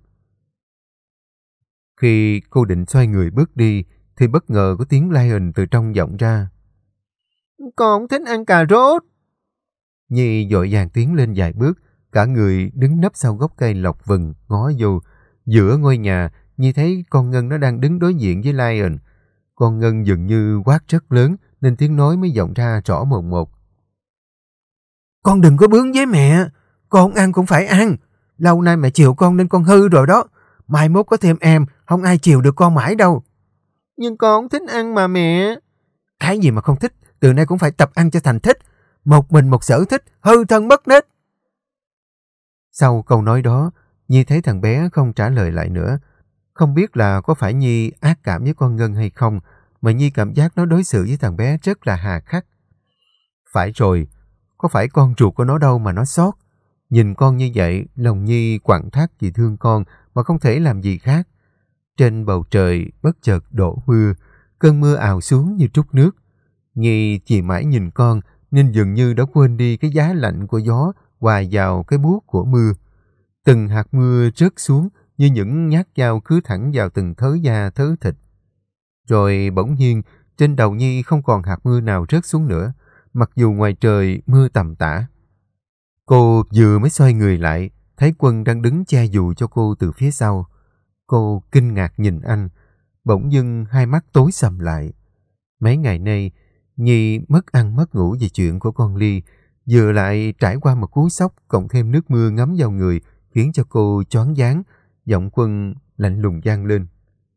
Khi cô định xoay người bước đi, thì bất ngờ có tiếng Lion từ trong vọng ra. Con thích ăn cà rốt. Nhi vội vàng tiến lên vài bước, cả người đứng nấp sau gốc cây lộc vừng, ngó vô. Giữa ngôi nhà, Nhi thấy con Ngân nó đang đứng đối diện với Lion. Con Ngân dường như quát rất lớn, nên tiếng nói mới vọng ra rõ mồn một. Con đừng có bướng với mẹ, con ăn cũng phải ăn. Lâu nay mẹ chiều con nên con hư rồi đó. Mai mốt có thêm em, không ai chiều được con mãi đâu. Nhưng con không thích ăn mà mẹ. Cái gì mà không thích, từ nay cũng phải tập ăn cho thành thích. Một mình một sở thích, hư thân mất nết. Sau câu nói đó, Nhi thấy thằng bé không trả lời lại nữa. Không biết là có phải Nhi ác cảm với con Ngân hay không, mà Nhi cảm giác nó đối xử với thằng bé rất là hà khắc. Phải rồi, có phải con ruột của nó đâu mà nó xót. Nhìn con như vậy, lòng Nhi quặn thắt vì thương con mà không thể làm gì khác. Trên bầu trời bất chợt đổ mưa, cơn mưa ào xuống như trút nước. Nhi chỉ mãi nhìn con nên dường như đã quên đi cái giá lạnh của gió hòa vào cái buốt của mưa. Từng hạt mưa rớt xuống như những nhát dao cứ thẳng vào từng thớ da thớ thịt. Rồi bỗng nhiên trên đầu Nhi không còn hạt mưa nào rớt xuống nữa, mặc dù ngoài trời mưa tầm tã. Cô vừa mới xoay người lại, thấy Quân đang đứng che dù cho cô từ phía sau. Cô kinh ngạc nhìn anh, bỗng dưng hai mắt tối sầm lại. Mấy ngày nay, Nhi mất ăn mất ngủ vì chuyện của con Ly, vừa lại trải qua một cú sốc cộng thêm nước mưa ngấm vào người khiến cho cô choáng váng. Giọng Quân lạnh lùng vang lên.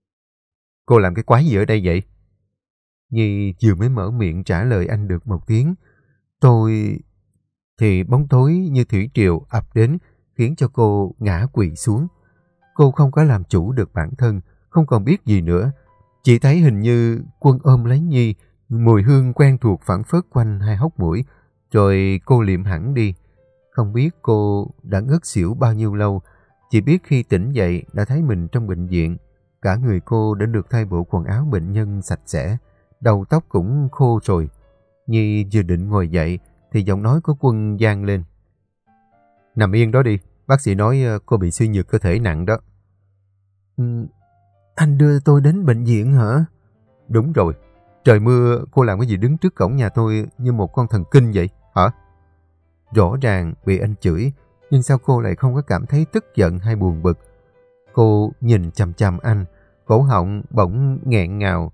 Cô làm cái quái gì ở đây vậy? Nhi vừa mới mở miệng trả lời anh được một tiếng. Tôi... Thì bóng tối như thủy triều ập đến khiến cho cô ngã quỵ xuống. Cô không có làm chủ được bản thân, không còn biết gì nữa. Chỉ thấy hình như Quân ôm lấy Nhi, mùi hương quen thuộc phảng phất quanh hai hốc mũi, rồi cô liệm hẳn đi. Không biết cô đã ngất xỉu bao nhiêu lâu, chỉ biết khi tỉnh dậy đã thấy mình trong bệnh viện. Cả người cô đã được thay bộ quần áo bệnh nhân sạch sẽ, đầu tóc cũng khô rồi. Nhi vừa định ngồi dậy thì giọng nói của Quân vang lên. Nằm yên đó đi, bác sĩ nói cô bị suy nhược cơ thể nặng đó. Ừ, anh đưa tôi đến bệnh viện hả? Đúng rồi, trời mưa cô làm cái gì đứng trước cổng nhà tôi như một con thần kinh vậy, hả? Rõ ràng bị anh chửi, nhưng sao cô lại không có cảm thấy tức giận hay buồn bực? Cô nhìn chằm chằm anh, cổ họng bỗng nghẹn ngào.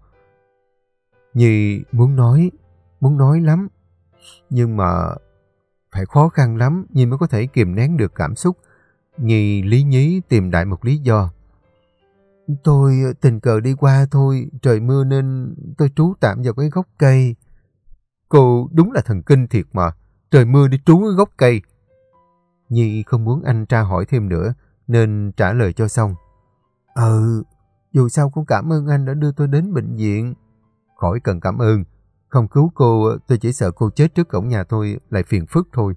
Nhi muốn nói, muốn nói lắm, nhưng mà phải khó khăn lắm Nhi mới có thể kìm nén được cảm xúc. Nhi lý nhí tìm đại một lý do. Tôi tình cờ đi qua thôi, trời mưa nên tôi trú tạm vào cái gốc cây. Cô đúng là thần kinh thiệt mà, trời mưa đi trú ở gốc cây. Nhi không muốn anh tra hỏi thêm nữa, nên trả lời cho xong. Ừ, dù sao cũng cảm ơn anh đã đưa tôi đến bệnh viện. Khỏi cần cảm ơn, không cứu cô tôi chỉ sợ cô chết trước cổng nhà tôi lại phiền phức thôi.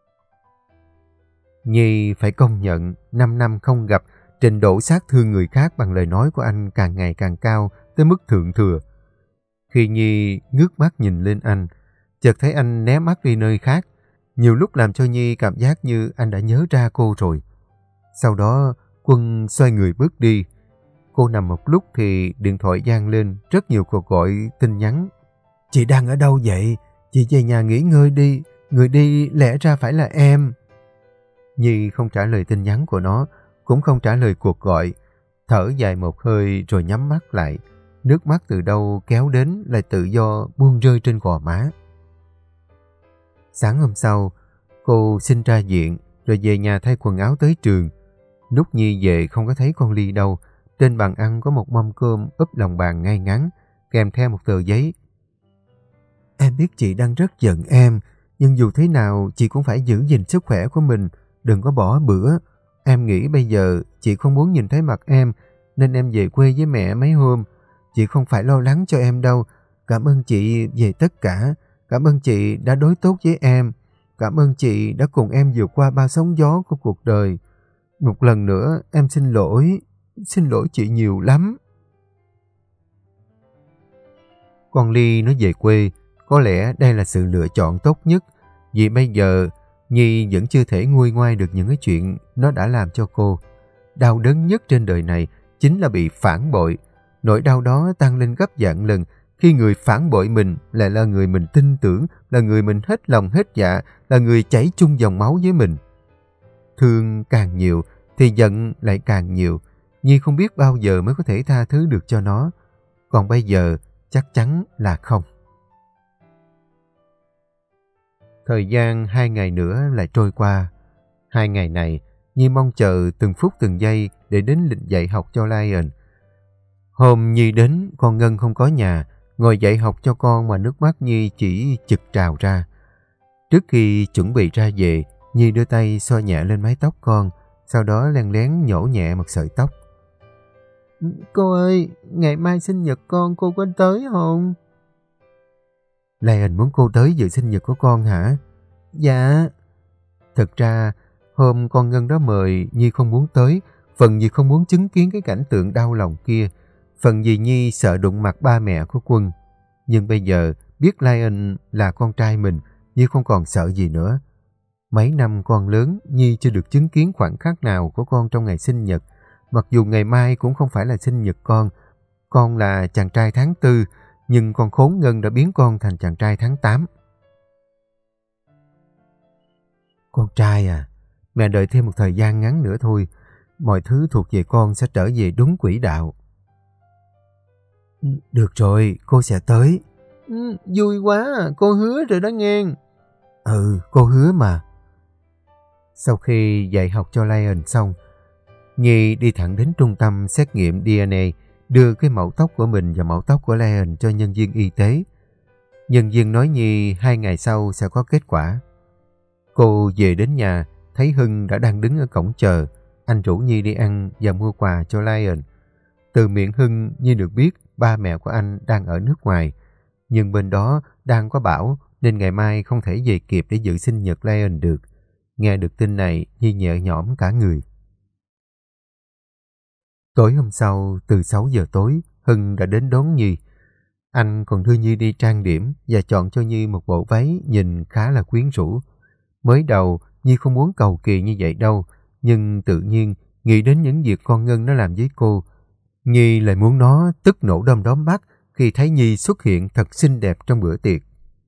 Nhi phải công nhận, năm năm không gặp, trình độ sát thương người khác bằng lời nói của anh càng ngày càng cao tới mức thượng thừa. Khi Nhi ngước mắt nhìn lên anh, chợt thấy anh né mắt đi nơi khác, nhiều lúc làm cho Nhi cảm giác như anh đã nhớ ra cô rồi. Sau đó Quân xoay người bước đi. Cô nằm một lúc thì điện thoại vang lên, rất nhiều cuộc gọi, tin nhắn. Chị đang ở đâu vậy? Chị về nhà nghỉ ngơi đi, người đi lẽ ra phải là em. Nhi không trả lời tin nhắn của nó, cũng không trả lời cuộc gọi. Thở dài một hơi rồi nhắm mắt lại. Nước mắt từ đâu kéo đến lại tự do buông rơi trên gò má. Sáng hôm sau, cô xin ra viện rồi về nhà thay quần áo tới trường. Lúc Nhi về không có thấy con Ly đâu. Trên bàn ăn có một mâm cơm úp lòng bàn ngay ngắn, kèm theo một tờ giấy. Em biết chị đang rất giận em, nhưng dù thế nào chị cũng phải giữ gìn sức khỏe của mình, đừng có bỏ bữa. Em nghĩ bây giờ chị không muốn nhìn thấy mặt em, nên em về quê với mẹ mấy hôm. Chị không phải lo lắng cho em đâu. Cảm ơn chị về tất cả. Cảm ơn chị đã đối tốt với em. Cảm ơn chị đã cùng em vượt qua bao sóng gió của cuộc đời. Một lần nữa em xin lỗi. Xin lỗi chị nhiều lắm. Con Ly nó về quê, có lẽ đây là sự lựa chọn tốt nhất, vì bây giờ Nhi vẫn chưa thể nguôi ngoai được những cái chuyện nó đã làm cho cô. Đau đớn nhất trên đời này chính là bị phản bội. Nỗi đau đó tăng lên gấp vạn lần khi người phản bội mình lại là người mình tin tưởng, là người mình hết lòng hết dạ, là người chảy chung dòng máu với mình. Thương càng nhiều thì giận lại càng nhiều. Nhi không biết bao giờ mới có thể tha thứ được cho nó. Còn bây giờ chắc chắn là không. Thời gian hai ngày nữa lại trôi qua. Hai ngày này, Nhi mong chờ từng phút từng giây để đến lịch dạy học cho Lion. Hôm Nhi đến, con Ngân không có nhà, ngồi dạy học cho con mà nước mắt Nhi chỉ chực trào ra. Trước khi chuẩn bị ra về, Nhi đưa tay xoa nhẹ lên mái tóc con, sau đó len lén nhổ nhẹ một sợi tóc. Cô ơi, ngày mai sinh nhật con, cô có tới không? Lion muốn cô tới dự sinh nhật của con hả? Dạ. Thật ra, hôm con Ngân đó mời, Nhi không muốn tới, phần vì không muốn chứng kiến cái cảnh tượng đau lòng kia, phần vì Nhi sợ đụng mặt ba mẹ của Quân. Nhưng bây giờ, biết Lion là con trai mình, Nhi không còn sợ gì nữa. Mấy năm con lớn, Nhi chưa được chứng kiến khoảnh khắc nào của con trong ngày sinh nhật. Mặc dù ngày mai cũng không phải là sinh nhật con, con là chàng trai tháng tư, nhưng con khốn Ngân đã biến con thành chàng trai tháng tám. Con trai à, mẹ đợi thêm một thời gian ngắn nữa thôi. Mọi thứ thuộc về con sẽ trở về đúng quỹ đạo. Được rồi, cô sẽ tới. Ừ, vui quá, cô hứa rồi đó nghe. Ừ, cô hứa mà. Sau khi dạy học cho Lion xong, Nhi đi thẳng đến trung tâm xét nghiệm đê en a, đưa cái mẫu tóc của mình và mẫu tóc của Lion cho nhân viên y tế. Nhân viên nói Nhi hai ngày sau sẽ có kết quả. Cô về đến nhà, thấy Hưng đã đang đứng ở cổng chờ. Anh rủ Nhi đi ăn và mua quà cho Lion. Từ miệng Hưng, Nhi được biết ba mẹ của anh đang ở nước ngoài. Nhưng bên đó đang có bão nên ngày mai không thể về kịp để dự sinh nhật Lion được. Nghe được tin này, Nhi nhẹ nhõm cả người. Tối hôm sau, từ sáu giờ tối, Hưng đã đến đón Nhi. Anh còn đưa Nhi đi trang điểm và chọn cho Nhi một bộ váy nhìn khá là quyến rũ. Mới đầu, Nhi không muốn cầu kỳ như vậy đâu, nhưng tự nhiên nghĩ đến những việc con Ngân nó làm với cô. Nhi lại muốn nó tức nổ đom đóm mắt khi thấy Nhi xuất hiện thật xinh đẹp trong bữa tiệc.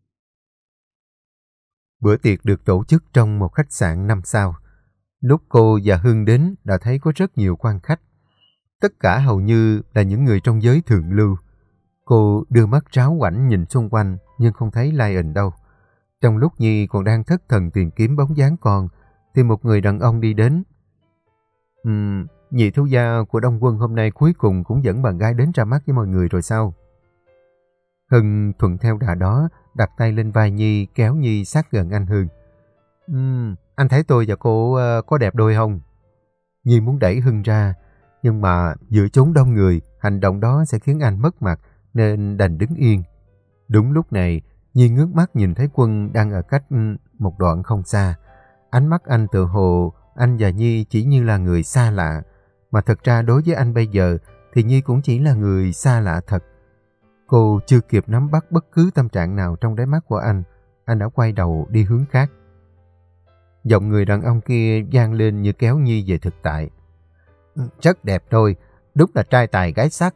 Bữa tiệc được tổ chức trong một khách sạn năm sao. Lúc cô và Hưng đến đã thấy có rất nhiều quan khách. Tất cả hầu như là những người trong giới thượng lưu. Cô đưa mắt ráo quảnh nhìn xung quanh nhưng không thấy Lion đâu. Trong lúc Nhi còn đang thất thần tìm kiếm bóng dáng con, thì một người đàn ông đi đến. Ừm, nhị thiếu gia của Đông Quân hôm nay cuối cùng cũng dẫn bạn gái đến ra mắt với mọi người rồi sao? Hưng thuận theo đà đó, đặt tay lên vai Nhi, kéo Nhi sát gần anh Hưng. Ừm, anh thấy tôi và cô uh, có đẹp đôi không? Nhi muốn đẩy Hưng ra, nhưng mà giữa chốn đông người, hành động đó sẽ khiến anh mất mặt, nên đành đứng yên. Đúng lúc này, Nhi ngước mắt nhìn thấy Quân đang ở cách một đoạn không xa. Ánh mắt anh tự hồ, anh và Nhi chỉ như là người xa lạ, mà thật ra đối với anh bây giờ thì Nhi cũng chỉ là người xa lạ thật. Cô chưa kịp nắm bắt bất cứ tâm trạng nào trong đáy mắt của anh, anh đã quay đầu đi hướng khác. Giọng người đàn ông kia vang lên như kéo Nhi về thực tại. Rất đẹp thôi, đúng là trai tài gái sắc.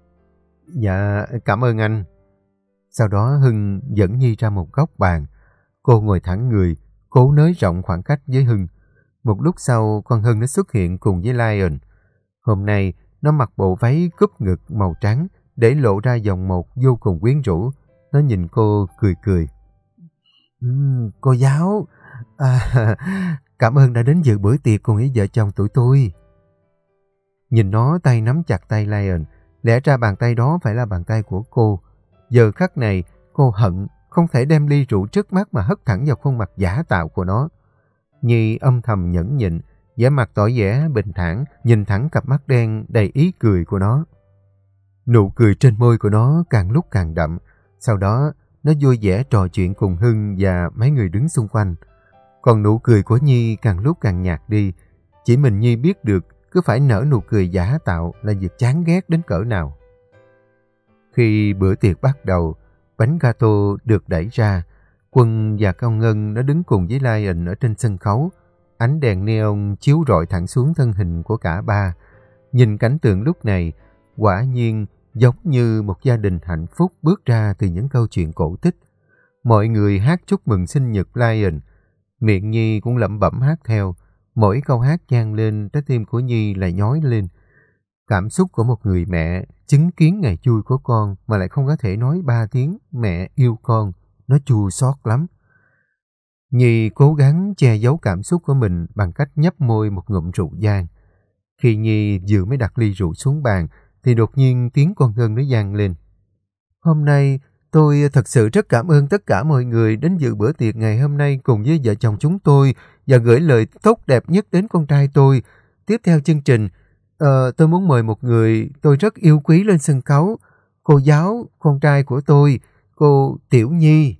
Dạ, cảm ơn anh. Sau đó Hưng dẫn Nhi ra một góc bàn. Cô ngồi thẳng người, cố nới rộng khoảng cách với Hưng. Một lúc sau, con Hưng nó xuất hiện cùng với Lion. Hôm nay, nó mặc bộ váy cúp ngực màu trắng để lộ ra vòng một vô cùng quyến rũ. Nó nhìn cô cười cười. Uhm, cô giáo, à, cảm ơn đã đến dự bữa tiệc cùng với vợ chồng tụi tôi. Nhìn nó tay nắm chặt tay Lion, lẽ ra bàn tay đó phải là bàn tay của cô. Giờ khắc này, cô hận không thể đem ly rượu trước mắt mà hất thẳng vào khuôn mặt giả tạo của nó. Nhi âm thầm nhẫn nhịn, vẻ mặt tỏ vẻ bình thản, nhìn thẳng cặp mắt đen đầy ý cười của nó. Nụ cười trên môi của nó càng lúc càng đậm. Sau đó, nó vui vẻ trò chuyện cùng Hưng và mấy người đứng xung quanh. Còn nụ cười của Nhi càng lúc càng nhạt đi. Chỉ mình Nhi biết được cứ phải nở nụ cười giả tạo là việc chán ghét đến cỡ nào. Khi bữa tiệc bắt đầu, bánh gato được đẩy ra. Quân và Cao Ngân đã đứng cùng với Lion ở trên sân khấu. Ánh đèn neon chiếu rọi thẳng xuống thân hình của cả ba. Nhìn cảnh tượng lúc này, quả nhiên giống như một gia đình hạnh phúc bước ra từ những câu chuyện cổ tích. Mọi người hát chúc mừng sinh nhật Lion. Miệng Nhi cũng lẩm bẩm hát theo. Mỗi câu hát vang lên, trái tim của Nhi lại nhói lên. Cảm xúc của một người mẹ chứng kiến ngày vui của con mà lại không có thể nói ba tiếng mẹ yêu con, nó chua xót lắm. Nhi cố gắng che giấu cảm xúc của mình bằng cách nhấp môi một ngụm rượu vang. Khi Nhi vừa mới đặt ly rượu xuống bàn thì đột nhiên tiếng con Ngân nó vang lên. Hôm nay tôi thật sự rất cảm ơn tất cả mọi người đến dự bữa tiệc ngày hôm nay cùng với vợ chồng chúng tôi và gửi lời tốt đẹp nhất đến con trai tôi. Tiếp theo chương trình, uh, tôi muốn mời một người tôi rất yêu quý lên sân khấu. Cô giáo, con trai của tôi, cô Tiểu Nhi.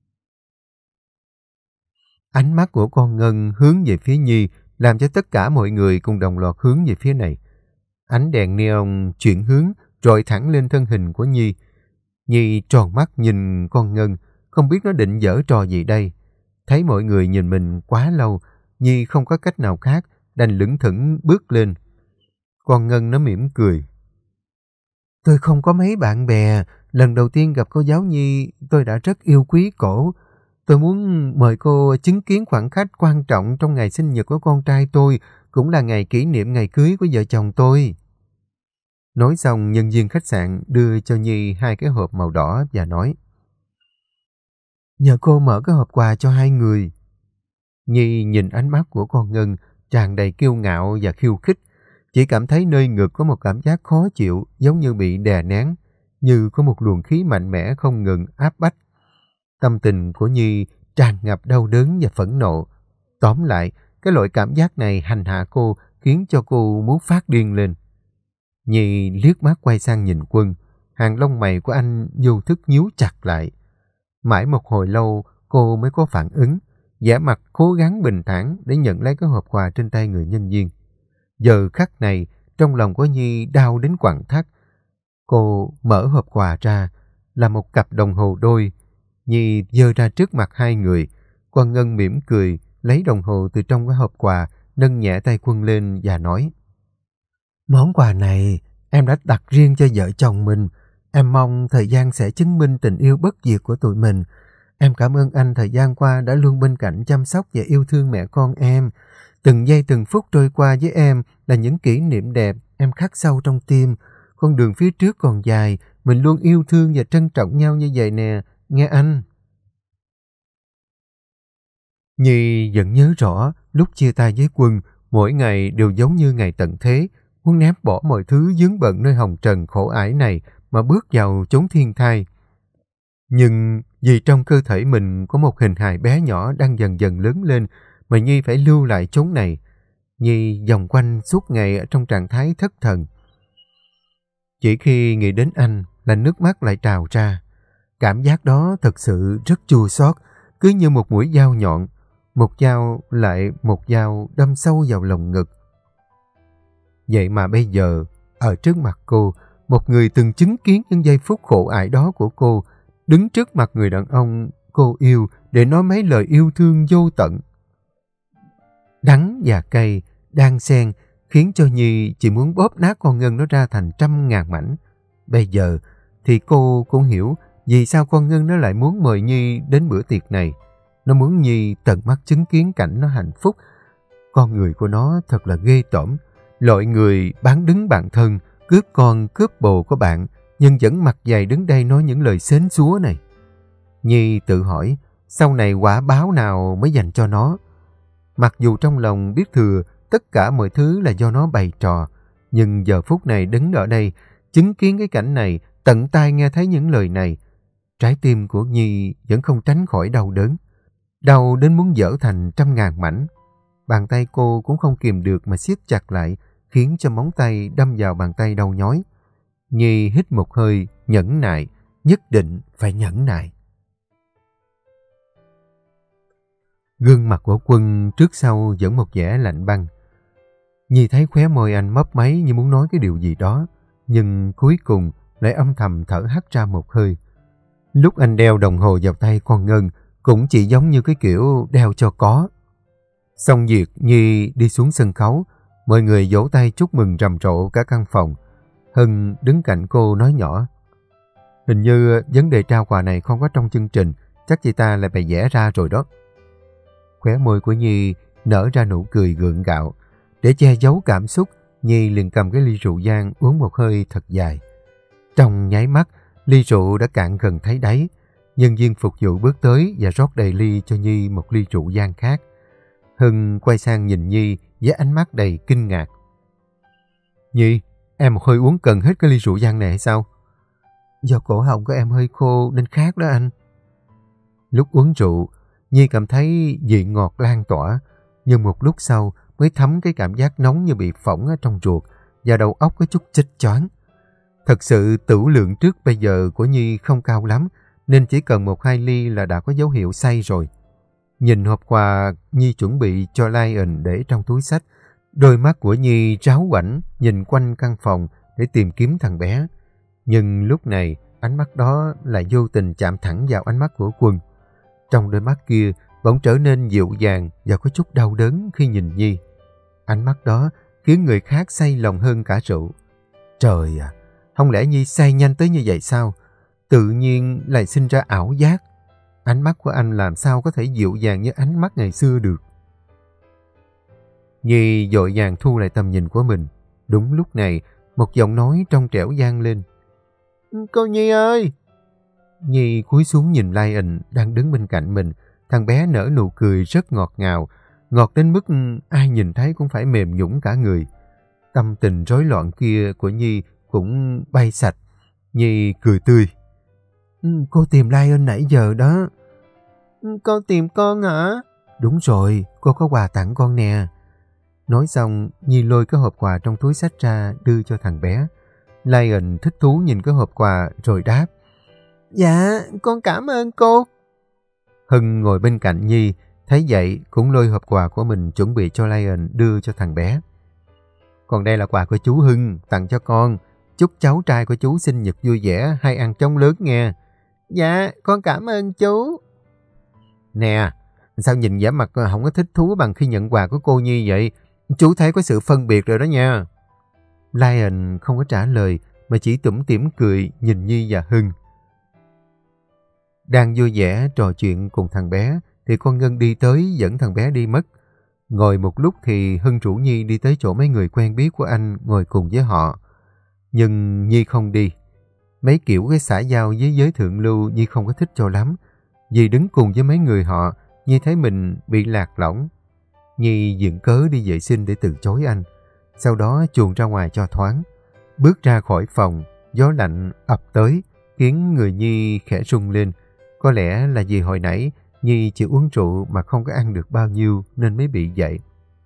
Ánh mắt của con Ngân hướng về phía Nhi, làm cho tất cả mọi người cùng đồng loạt hướng về phía này. Ánh đèn neon chuyển hướng, rọi thẳng lên thân hình của Nhi. Nhi tròn mắt nhìn con Ngân, không biết nó định giở trò gì đây. Thấy mọi người nhìn mình quá lâu, Nhi không có cách nào khác, đành lững thững bước lên. Con Ngân nó mỉm cười. Tôi không có mấy bạn bè, lần đầu tiên gặp cô giáo Nhi, tôi đã rất yêu quý cổ. Tôi muốn mời cô chứng kiến khoảnh khắc quan trọng trong ngày sinh nhật của con trai tôi, cũng là ngày kỷ niệm ngày cưới của vợ chồng tôi. Nói xong, nhân viên khách sạn đưa cho Nhi hai cái hộp màu đỏ và nói: nhờ cô mở cái hộp quà cho hai người. Nhi nhìn ánh mắt của con Ngân tràn đầy kiêu ngạo và khiêu khích, chỉ cảm thấy nơi ngực có một cảm giác khó chịu, giống như bị đè nén, như có một luồng khí mạnh mẽ không ngừng áp bách. Tâm tình của Nhi tràn ngập đau đớn và phẫn nộ. Tóm lại, cái loại cảm giác này hành hạ cô, khiến cho cô muốn phát điên lên. Nhi liếc mắt quay sang nhìn Quân, hàng lông mày của anh vô thức nhíu chặt lại. Mãi một hồi lâu cô mới có phản ứng, vẻ mặt cố gắng bình thản để nhận lấy cái hộp quà trên tay người nhân viên. Giờ khắc này, trong lòng của Nhi đau đến quặn thắt. Cô mở hộp quà ra, là một cặp đồng hồ đôi. Nhi giơ ra trước mặt hai người. Quân Ngân mỉm cười, lấy đồng hồ từ trong cái hộp quà, nâng nhẹ tay Quân lên và nói: món quà này em đã đặt riêng cho vợ chồng mình. Em mong thời gian sẽ chứng minh tình yêu bất diệt của tụi mình. Em cảm ơn anh thời gian qua đã luôn bên cạnh chăm sóc và yêu thương mẹ con em. Từng giây từng phút trôi qua với em là những kỷ niệm đẹp em khắc sâu trong tim. Con đường phía trước còn dài, mình luôn yêu thương và trân trọng nhau như vậy nè, nghe anh. Nhi vẫn nhớ rõ lúc chia tay với Quân, mỗi ngày đều giống như ngày tận thế, muốn ném bỏ mọi thứ vướng bận nơi hồng trần khổ ải này mà bước vào chốn thiên thai. Nhưng vì trong cơ thể mình có một hình hài bé nhỏ đang dần dần lớn lên mà Nhi phải lưu lại chốn này. Nhi vòng quanh suốt ngày ở trong trạng thái thất thần. Chỉ khi nghĩ đến anh là nước mắt lại trào ra. Cảm giác đó thật sự rất chua xót, cứ như một mũi dao nhọn, một dao lại một dao đâm sâu vào lồng ngực. Vậy mà bây giờ, ở trước mặt cô, một người từng chứng kiến những giây phút khổ ải đó của cô, đứng trước mặt người đàn ông cô yêu để nói mấy lời yêu thương vô tận. Đắng và cay, đan xen, khiến cho Nhi chỉ muốn bóp nát con Ngân nó ra thành trăm ngàn mảnh. Bây giờ thì cô cũng hiểu vì sao con Ngân nó lại muốn mời Nhi đến bữa tiệc này. Nó muốn Nhi tận mắt chứng kiến cảnh nó hạnh phúc. Con người của nó thật là ghê tởm. Loại người bán đứng bạn thân, cướp con cướp bồ của bạn, nhưng vẫn mặt dày đứng đây nói những lời xến xúa này. Nhi tự hỏi, sau này quả báo nào mới dành cho nó? Mặc dù trong lòng biết thừa tất cả mọi thứ là do nó bày trò, nhưng giờ phút này đứng ở đây, chứng kiến cái cảnh này, tận tai nghe thấy những lời này, trái tim của Nhi vẫn không tránh khỏi đau đớn. Đau đến muốn vỡ thành trăm ngàn mảnh. Bàn tay cô cũng không kìm được mà siết chặt lại, khiến cho móng tay đâm vào bàn tay đau nhói. Nhi hít một hơi, nhẫn nại, nhất định phải nhẫn nại. Gương mặt của Quân trước sau vẫn một vẻ lạnh băng. Nhi thấy khóe môi anh mấp máy như muốn nói cái điều gì đó, nhưng cuối cùng lại âm thầm thở hắt ra một hơi. Lúc anh đeo đồng hồ vào tay con Ngân cũng chỉ giống như cái kiểu đeo cho có. Xong việc, Nhi đi xuống sân khấu, mọi người vỗ tay chúc mừng rầm rộ cả căn phòng. Hân đứng cạnh cô nói nhỏ: hình như vấn đề trao quà này không có trong chương trình, chắc chị ta lại bày vẽ ra rồi đó. Khóe môi của Nhi nở ra nụ cười gượng gạo. Để che giấu cảm xúc, Nhi liền cầm cái ly rượu vang uống một hơi thật dài. Trong nháy mắt, ly rượu đã cạn gần thấy đáy. Nhân viên phục vụ bước tới và rót đầy ly cho Nhi một ly rượu vang khác. Hân quay sang nhìn Nhi với ánh mắt đầy kinh ngạc. Nhi, em một hơi uống cần hết cái ly rượu vang này hay sao? Do cổ họng của em hơi khô nên khác đó anh. Lúc uống rượu, Nhi cảm thấy vị ngọt lan tỏa, nhưng một lúc sau mới thấm cái cảm giác nóng như bị phỏng ở trong ruột và đầu óc có chút chích choáng. Thật sự tửu lượng trước bây giờ của Nhi không cao lắm, nên chỉ cần một hai ly là đã có dấu hiệu say rồi. Nhìn hộp quà Nhi chuẩn bị cho Lion để trong túi xách, đôi mắt của Nhi ráo quảnh nhìn quanh căn phòng để tìm kiếm thằng bé. Nhưng lúc này, ánh mắt đó lại vô tình chạm thẳng vào ánh mắt của Quân. Trong đôi mắt kia bỗng trở nên dịu dàng và có chút đau đớn khi nhìn Nhi. Ánh mắt đó khiến người khác say lòng hơn cả rượu. Trời à, không lẽ Nhi say nhanh tới như vậy sao? Tự nhiên lại sinh ra ảo giác. Ánh mắt của anh làm sao có thể dịu dàng như ánh mắt ngày xưa được. Nhi vội vàng thu lại tầm nhìn của mình. Đúng lúc này, một giọng nói trong trẻo vang lên. Cô Nhi ơi! Nhi cúi xuống nhìn Lion đang đứng bên cạnh mình. Thằng bé nở nụ cười rất ngọt ngào, ngọt đến mức ai nhìn thấy cũng phải mềm nhũn cả người. Tâm tình rối loạn kia của Nhi cũng bay sạch. Nhi cười tươi. Cô tìm Lion nãy giờ đó. Cô tìm con hả? Đúng rồi, cô có quà tặng con nè. Nói xong, Nhi lôi cái hộp quà trong túi xách ra đưa cho thằng bé. Lion thích thú nhìn cái hộp quà rồi đáp. Dạ, con cảm ơn cô. Hưng ngồi bên cạnh Nhi, thấy vậy cũng lôi hộp quà của mình chuẩn bị cho Lion đưa cho thằng bé. Còn đây là quà của chú Hưng tặng cho con. Chúc cháu trai của chú sinh nhật vui vẻ, hay ăn chóng lớn nghe. Dạ, con cảm ơn chú. Nè, sao nhìn vẻ mặt không có thích thú bằng khi nhận quà của cô Nhi vậy? Chú thấy có sự phân biệt rồi đó nha. Lion không có trả lời mà chỉ tủm tỉm cười nhìn Nhi và Hưng. Đang vui vẻ trò chuyện cùng thằng bé thì con Ngân đi tới dẫn thằng bé đi mất. Ngồi một lúc thì Hưng rủ Nhi đi tới chỗ mấy người quen biết của anh ngồi cùng với họ. Nhưng Nhi không đi. Mấy kiểu cái xã giao với giới thượng lưu Nhi không có thích cho lắm. Vì đứng cùng với mấy người họ, Nhi thấy mình bị lạc lõng. Nhi dựng cớ đi vệ sinh để từ chối anh. Sau đó chuồn ra ngoài cho thoáng. Bước ra khỏi phòng, gió lạnh ập tới, khiến người Nhi khẽ rung lên. Có lẽ là vì hồi nãy Nhi chỉ uống rượu mà không có ăn được bao nhiêu nên mới bị vậy.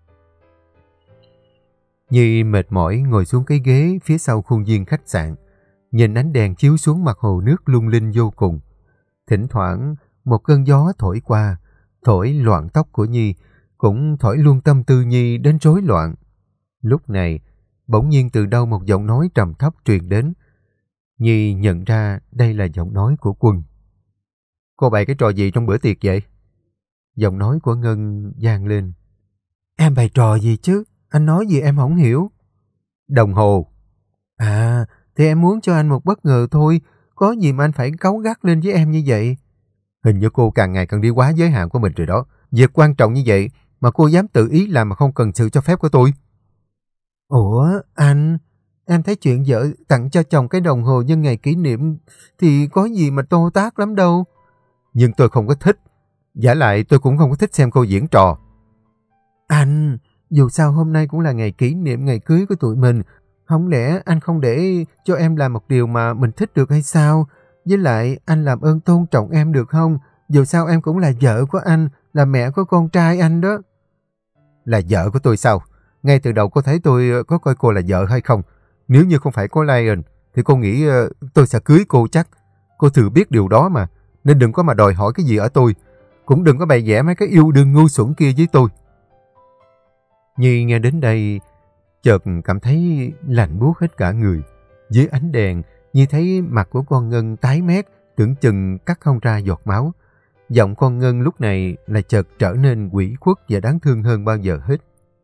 Nhi mệt mỏi ngồi xuống cái ghế phía sau khuôn viên khách sạn, nhìn ánh đèn chiếu xuống mặt hồ nước lung linh vô cùng. Thỉnh thoảng một cơn gió thổi qua, thổi loạn tóc của Nhi, cũng thổi luôn tâm tư Nhi đến rối loạn. Lúc này, bỗng nhiên từ đâu một giọng nói trầm thấp truyền đến. Nhi nhận ra đây là giọng nói của Quân. Cô bày cái trò gì trong bữa tiệc vậy? Giọng nói của Ngân vang lên. Em bày trò gì chứ? Anh nói gì em không hiểu. Đồng hồ. À, thì em muốn cho anh một bất ngờ thôi. Có gì mà anh phải cáu gắt lên với em như vậy? Hình như cô càng ngày càng đi quá giới hạn của mình rồi đó. Việc quan trọng như vậy mà cô dám tự ý làm mà không cần sự cho phép của tôi. Ủa, anh... Em thấy chuyện vợ tặng cho chồng cái đồng hồ nhân ngày kỷ niệm thì có gì mà to tát lắm đâu. Nhưng tôi không có thích. Giả lại tôi cũng không có thích xem cô diễn trò. Anh, dù sao hôm nay cũng là ngày kỷ niệm ngày cưới của tụi mình. Không lẽ anh không để cho em làm một điều mà mình thích được hay sao? Với lại anh làm ơn tôn trọng em được không? Dù sao em cũng là vợ của anh, là mẹ của con trai anh đó. Là vợ của tôi sao? Ngay từ đầu cô thấy tôi có coi cô là vợ hay không? Nếu như không phải có Lion thì cô nghĩ tôi sẽ cưới cô chắc. Cô thừa biết điều đó mà. Nên đừng có mà đòi hỏi cái gì ở tôi. Cũng đừng có bày vẽ mấy cái yêu đương ngu xuẩn kia với tôi. Nhi nghe đến đây chợt cảm thấy lạnh buốt hết cả người. Dưới ánh đèn Nhi thấy mặt của con Ngân tái mét, tưởng chừng cắt không ra giọt máu. Giọng con Ngân lúc này là chợt trở nên ủy khuất và đáng thương hơn bao giờ hết.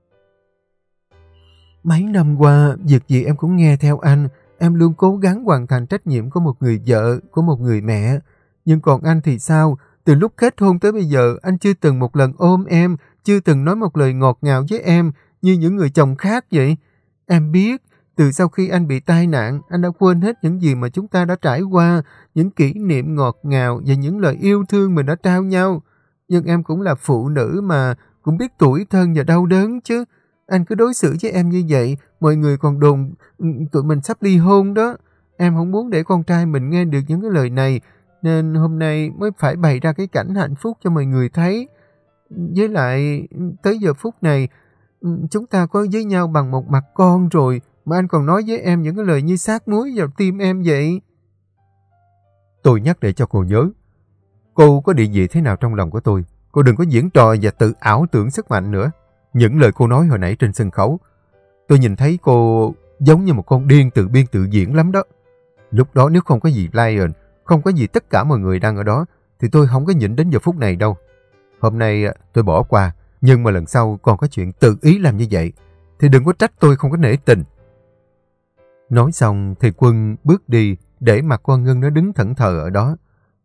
Mấy năm qua, việc gì em cũng nghe theo anh. Em luôn cố gắng hoàn thành trách nhiệm của một người vợ, của một người mẹ. Nhưng còn anh thì sao? Từ lúc kết hôn tới bây giờ, anh chưa từng một lần ôm em, chưa từng nói một lời ngọt ngào với em như những người chồng khác vậy. Em biết, từ sau khi anh bị tai nạn, anh đã quên hết những gì mà chúng ta đã trải qua, những kỷ niệm ngọt ngào và những lời yêu thương mình đã trao nhau. Nhưng em cũng là phụ nữ mà, cũng biết tủi thân và đau đớn chứ. Anh cứ đối xử với em như vậy, mọi người còn đồn tụi mình sắp ly hôn đó. Em không muốn để con trai mình nghe được những cái lời này, nên hôm nay mới phải bày ra cái cảnh hạnh phúc cho mọi người thấy. Với lại, tới giờ phút này, chúng ta có với nhau bằng một mặt con rồi, mà anh còn nói với em những cái lời như sát muối vào tim em vậy. Tôi nhắc để cho cô nhớ, cô có địa vị thế nào trong lòng của tôi. Cô đừng có diễn trò và tự ảo tưởng sức mạnh nữa. Những lời cô nói hồi nãy trên sân khấu, tôi nhìn thấy cô giống như một con điên tự biên tự diễn lắm đó. Lúc đó nếu không có gì Lion, không có gì tất cả mọi người đang ở đó, thì tôi không có nhịn đến giờ phút này đâu. Hôm nay tôi bỏ qua, nhưng mà lần sau còn có chuyện tự ý làm như vậy, thì đừng có trách tôi không có nể tình. Nói xong thì Quân bước đi, để mặt con Ngân nó đứng thẫn thờ ở đó.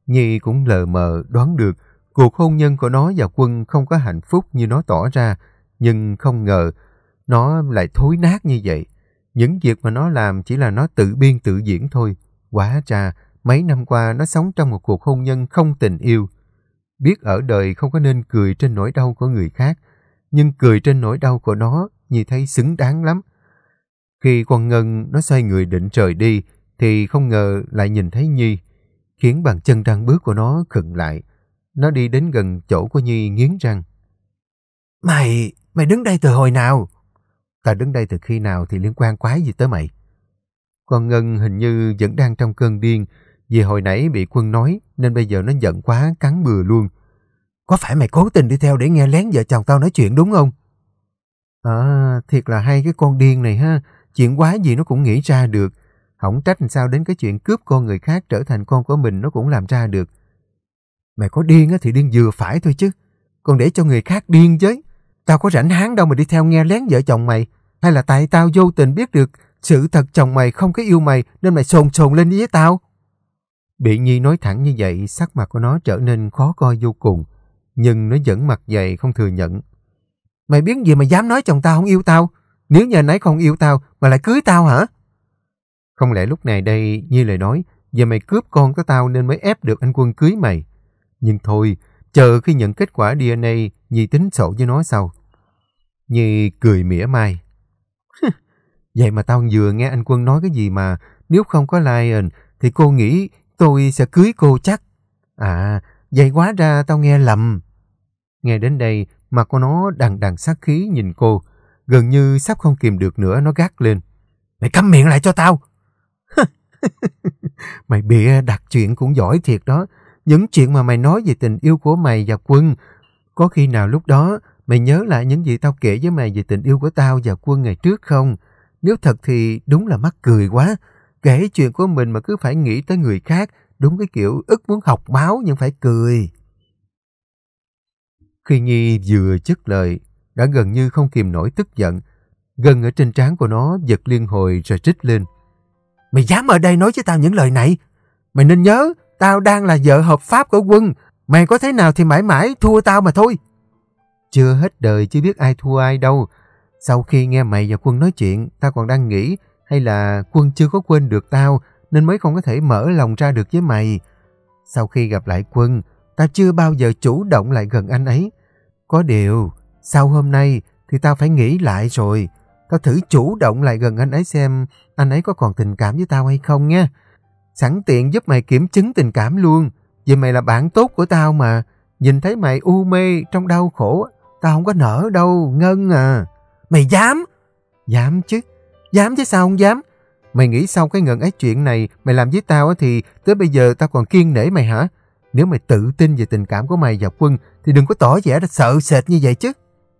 Nhi cũng lờ mờ đoán được cuộc hôn nhân của nó và Quân không có hạnh phúc như nó tỏ ra, nhưng không ngờ nó lại thối nát như vậy. Những việc mà nó làm chỉ là nó tự biên tự diễn thôi. Hóa ra mấy năm qua nó sống trong một cuộc hôn nhân không tình yêu. Biết ở đời không có nên cười trên nỗi đau của người khác, nhưng cười trên nỗi đau của nó Nhi thấy xứng đáng lắm. Khi con Ngân nó xoay người định rời đi thì không ngờ lại nhìn thấy Nhi, khiến bàn chân răng bước của nó khựng lại. Nó đi đến gần chỗ của Nhi nghiến răng. Mày, mày đứng đây từ hồi nào? Tao đứng đây từ khi nào thì liên quan quái gì tới mày? Con Ngân hình như vẫn đang trong cơn điên, vì hồi nãy bị Quân nói nên bây giờ nó giận quá cắn bừa luôn. Có phải mày cố tình đi theo để nghe lén vợ chồng tao nói chuyện đúng không? À, thiệt là hay cái con điên này ha. Chuyện quái gì nó cũng nghĩ ra được. Không trách làm sao đến cái chuyện cướp con người khác trở thành con của mình nó cũng làm ra được. Mày có điên thì điên vừa phải thôi chứ. Còn để cho người khác điên chứ. Tao có rảnh háng đâu mà đi theo nghe lén vợ chồng mày. Hay là tại tao vô tình biết được sự thật chồng mày không có yêu mày nên mày sồn sồn lên với tao? Bị Nhi nói thẳng như vậy, sắc mặt của nó trở nên khó coi vô cùng. Nhưng nó vẫn mặt dày không thừa nhận. Mày biết gì mà dám nói chồng tao không yêu tao? Nếu như anh ấy không yêu tao mà lại cưới tao hả? Không lẽ lúc này đây Nhi lại nói giờ mày cướp con của tao nên mới ép được anh Quân cưới mày? Nhưng thôi, chờ khi nhận kết quả đê en a Nhi tính sổ với nó sau. Nhi cười mỉa mai. Vậy mà tao vừa nghe anh Quân nói cái gì mà nếu không có Lion thì cô nghĩ tôi sẽ cưới cô chắc. À, vậy quá ra tao nghe lầm. Nghe đến đây, mặt của nó đằng đằng sát khí nhìn cô. Gần như sắp không kìm được nữa, nó gắt lên. Mày câm miệng lại cho tao. Mày bịa đặt chuyện cũng giỏi thiệt đó. Những chuyện mà mày nói về tình yêu của mày và Quân, có khi nào lúc đó mày nhớ lại những gì tao kể với mày về tình yêu của tao và Quân ngày trước không? Nếu thật thì đúng là mắc cười quá. Kể chuyện của mình mà cứ phải nghĩ tới người khác, đúng cái kiểu ức muốn học máu nhưng phải cười. Khi Nhi vừa dứt lời, đã gần như không kìm nổi tức giận. Gân ở trên trán của nó giật liên hồi rồi rít lên. Mày dám ở đây nói với tao những lời này? Mày nên nhớ, tao đang là vợ hợp pháp của Quân. Mày có thế nào thì mãi mãi thua tao mà thôi. Chưa hết đời chứ biết ai thua ai đâu. Sau khi nghe mày và Quân nói chuyện, tao còn đang nghĩ hay là Quân chưa có quên được tao nên mới không có thể mở lòng ra được với mày. Sau khi gặp lại Quân, tao chưa bao giờ chủ động lại gần anh ấy. Có điều, sau hôm nay thì tao phải nghĩ lại rồi. Tao thử chủ động lại gần anh ấy xem anh ấy có còn tình cảm với tao hay không nha. Sẵn tiện giúp mày kiểm chứng tình cảm luôn. Vì mày là bạn tốt của tao mà. Nhìn thấy mày u mê trong đau khổ, tao không có nỡ đâu, Ngân à. Mày dám? Dám chứ. Dám chứ sao không dám? Mày nghĩ sau cái ngần ấy chuyện này mày làm với tao thì tới bây giờ tao còn kiêng nể mày hả? Nếu mày tự tin về tình cảm của mày và Quân thì đừng có tỏ vẻ sợ sệt như vậy chứ.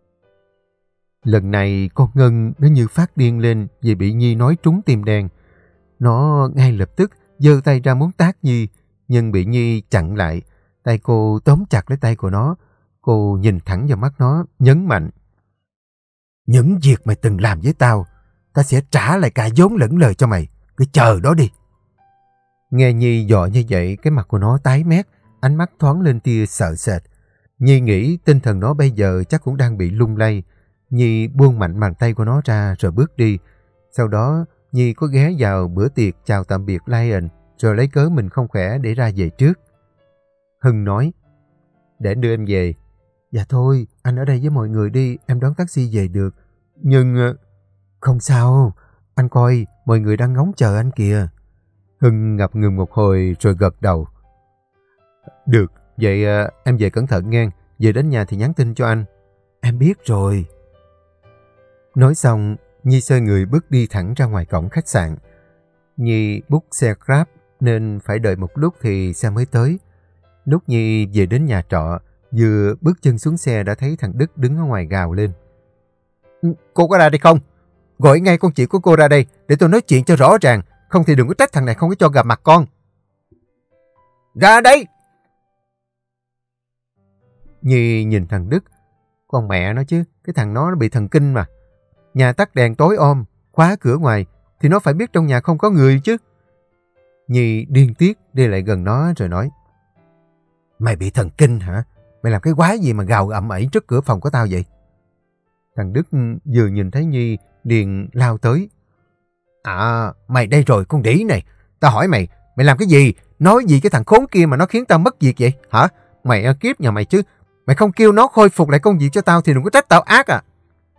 Lần này con Ngân nó như phát điên lên vì bị Nhi nói trúng tim đen. Nó ngay lập tức giơ tay ra muốn tát Nhi, nhưng bị Nhi chặn lại. Tay cô tóm chặt lấy tay của nó. Cô nhìn thẳng vào mắt nó, nhấn mạnh. Những việc mày từng làm với tao, tao sẽ trả lại cả vốn lẫn lời cho mày. Cứ chờ đó đi. Nghe Nhi dọa như vậy, cái mặt của nó tái mét, ánh mắt thoáng lên tia sợ sệt. Nhi nghĩ tinh thần nó bây giờ chắc cũng đang bị lung lay. Nhi buông mạnh bàn tay của nó ra rồi bước đi. Sau đó Nhi có ghé vào bữa tiệc chào tạm biệt Lion rồi lấy cớ mình không khỏe để ra về trước. Hưng nói, để đưa em về. Dạ thôi, anh ở đây với mọi người đi, em đón taxi về được. Nhưng... Không sao, anh coi, mọi người đang ngóng chờ anh kìa. Hưng ngập ngừng một hồi rồi gật đầu. Được, vậy em về cẩn thận nghe, về đến nhà thì nhắn tin cho anh. Em biết rồi. Nói xong, Nhi xoay người bước đi thẳng ra ngoài cổng khách sạn. Nhi book xe Grab nên phải đợi một lúc thì xe mới tới. Lúc Nhi về đến nhà trọ, vừa bước chân xuống xe đã thấy thằng Đức đứng ở ngoài gào lên. Cô có ra đây không? Gọi ngay con chị của cô ra đây để tôi nói chuyện cho rõ ràng. Không thì đừng có trách thằng này không có cho gặp mặt con. Ra đây! Nhi nhìn thằng Đức. Con mẹ nó chứ, cái thằng nó bị thần kinh mà. Nhà tắt đèn tối om, khóa cửa ngoài thì nó phải biết trong nhà không có người chứ. Nhi điên tiết đi lại gần nó rồi nói. Mày bị thần kinh hả? Mày làm cái quái gì mà gào ầm ĩ trước cửa phòng của tao vậy? Thằng Đức vừa nhìn thấy Nhi liền lao tới. À, mày đây rồi con đĩ này. Tao hỏi mày, mày làm cái gì? Nói gì cái thằng khốn kia mà nó khiến tao mất việc vậy? Hả? Mày kiếp nhà mày chứ. Mày không kêu nó khôi phục lại công việc cho tao thì đừng có trách tao ác à.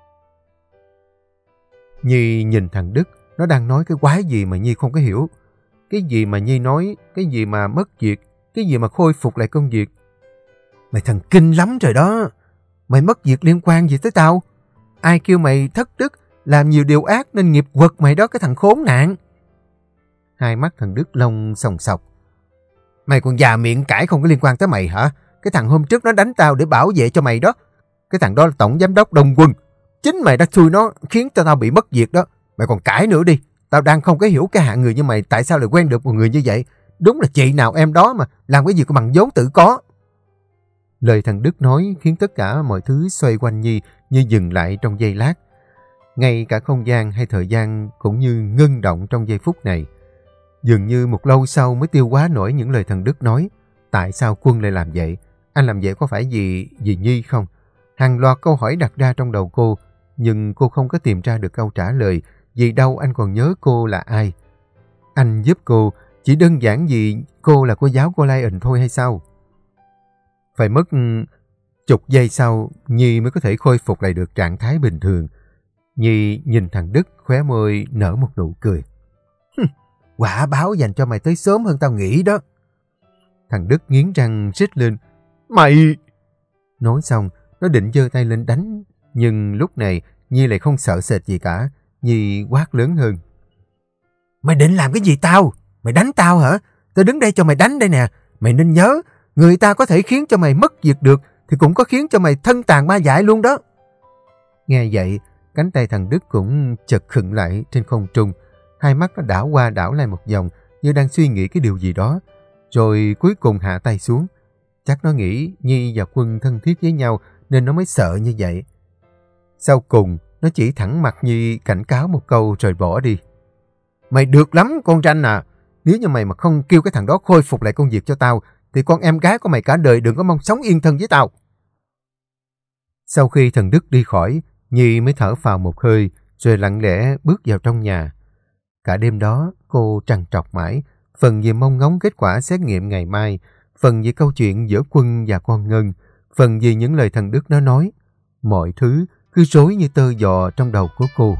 Nhi nhìn thằng Đức, nó đang nói cái quái gì mà Nhi không có hiểu. Cái gì mà Nhi nói, cái gì mà mất việc, cái gì mà khôi phục lại công việc. Mày thần kinh lắm rồi đó. Mày mất việc liên quan gì tới tao? Ai kêu mày thất đức, làm nhiều điều ác nên nghiệp quật mày đó cái thằng khốn nạn. Hai mắt thằng Đức lông sòng sọc. Mày còn già miệng cãi không có liên quan tới mày hả? Cái thằng hôm trước nó đánh tao để bảo vệ cho mày đó. Cái thằng đó là tổng giám đốc Đông Quân. Chính mày đã xui nó khiến cho tao bị mất việc đó. Mày còn cãi nữa đi. Tao đang không có hiểu cái hạng người như mày tại sao lại quen được một người như vậy. Đúng là chị nào em đó mà làm cái gì cũng bằng vốn tự có. Lời thằng Đức nói khiến tất cả mọi thứ xoay quanh Nhi như dừng lại trong giây lát. Ngay cả không gian hay thời gian cũng như ngưng động trong giây phút này. Dường như một lâu sau mới tiêu hóa nổi những lời thằng Đức nói. Tại sao Quân lại làm vậy? Anh làm vậy có phải vì, vì Nhi không? Hàng loạt câu hỏi đặt ra trong đầu cô, nhưng cô không có tìm ra được câu trả lời, vì đâu anh còn nhớ cô là ai. Anh giúp cô chỉ đơn giản vì cô là cô giáo cô Lion thôi hay sao? Phải mất chục giây sau, Nhi mới có thể khôi phục lại được trạng thái bình thường. Nhi nhìn thằng Đức, khóe môi nở một nụ cười. Quả báo dành cho mày tới sớm hơn tao nghĩ đó. Thằng Đức nghiến răng rít lên. Mày! Nói xong, nó định giơ tay lên đánh, nhưng lúc này Nhi lại không sợ sệt gì cả. Nhi quát lớn hơn. Mày định làm cái gì tao? Mày đánh tao hả? Tao đứng đây cho mày đánh đây nè. Mày nên nhớ, người ta có thể khiến cho mày mất việc được thì cũng có khiến cho mày thân tàn ma dại luôn đó. Nghe vậy, cánh tay thằng Đức cũng chợt khựng lại trên không trung. Hai mắt nó đảo qua đảo lại một vòng như đang suy nghĩ cái điều gì đó. Rồi cuối cùng hạ tay xuống. Chắc nó nghĩ Nhi và Quân thân thiết với nhau nên nó mới sợ như vậy. Sau cùng, nó chỉ thẳng mặt Nhi cảnh cáo một câu rồi bỏ đi. Mày được lắm con Tranh à. Nếu như mày mà không kêu cái thằng đó khôi phục lại công việc cho tao thì con em gái của mày cả đời đừng có mong sống yên thân với tao. Sau khi thằng Đức đi khỏi, Nhi mới thở phào một hơi rồi lặng lẽ bước vào trong nhà. Cả đêm đó cô trằn trọc mãi, phần vì mong ngóng kết quả xét nghiệm ngày mai, phần vì câu chuyện giữa Quân và con Ngân, phần vì những lời thằng Đức nó nói. Mọi thứ cứ rối như tơ giò trong đầu của cô.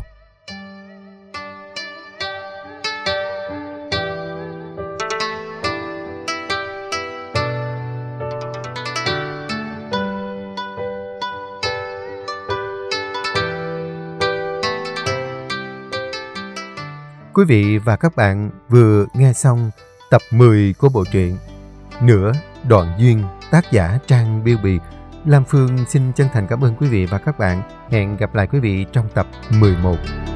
Quý vị và các bạn vừa nghe xong tập mười của bộ truyện Nửa Đoạn Duyên, tác giả Trang Biêu Bì. Lam Phương xin chân thành cảm ơn quý vị và các bạn. Hẹn gặp lại quý vị trong tập mười một.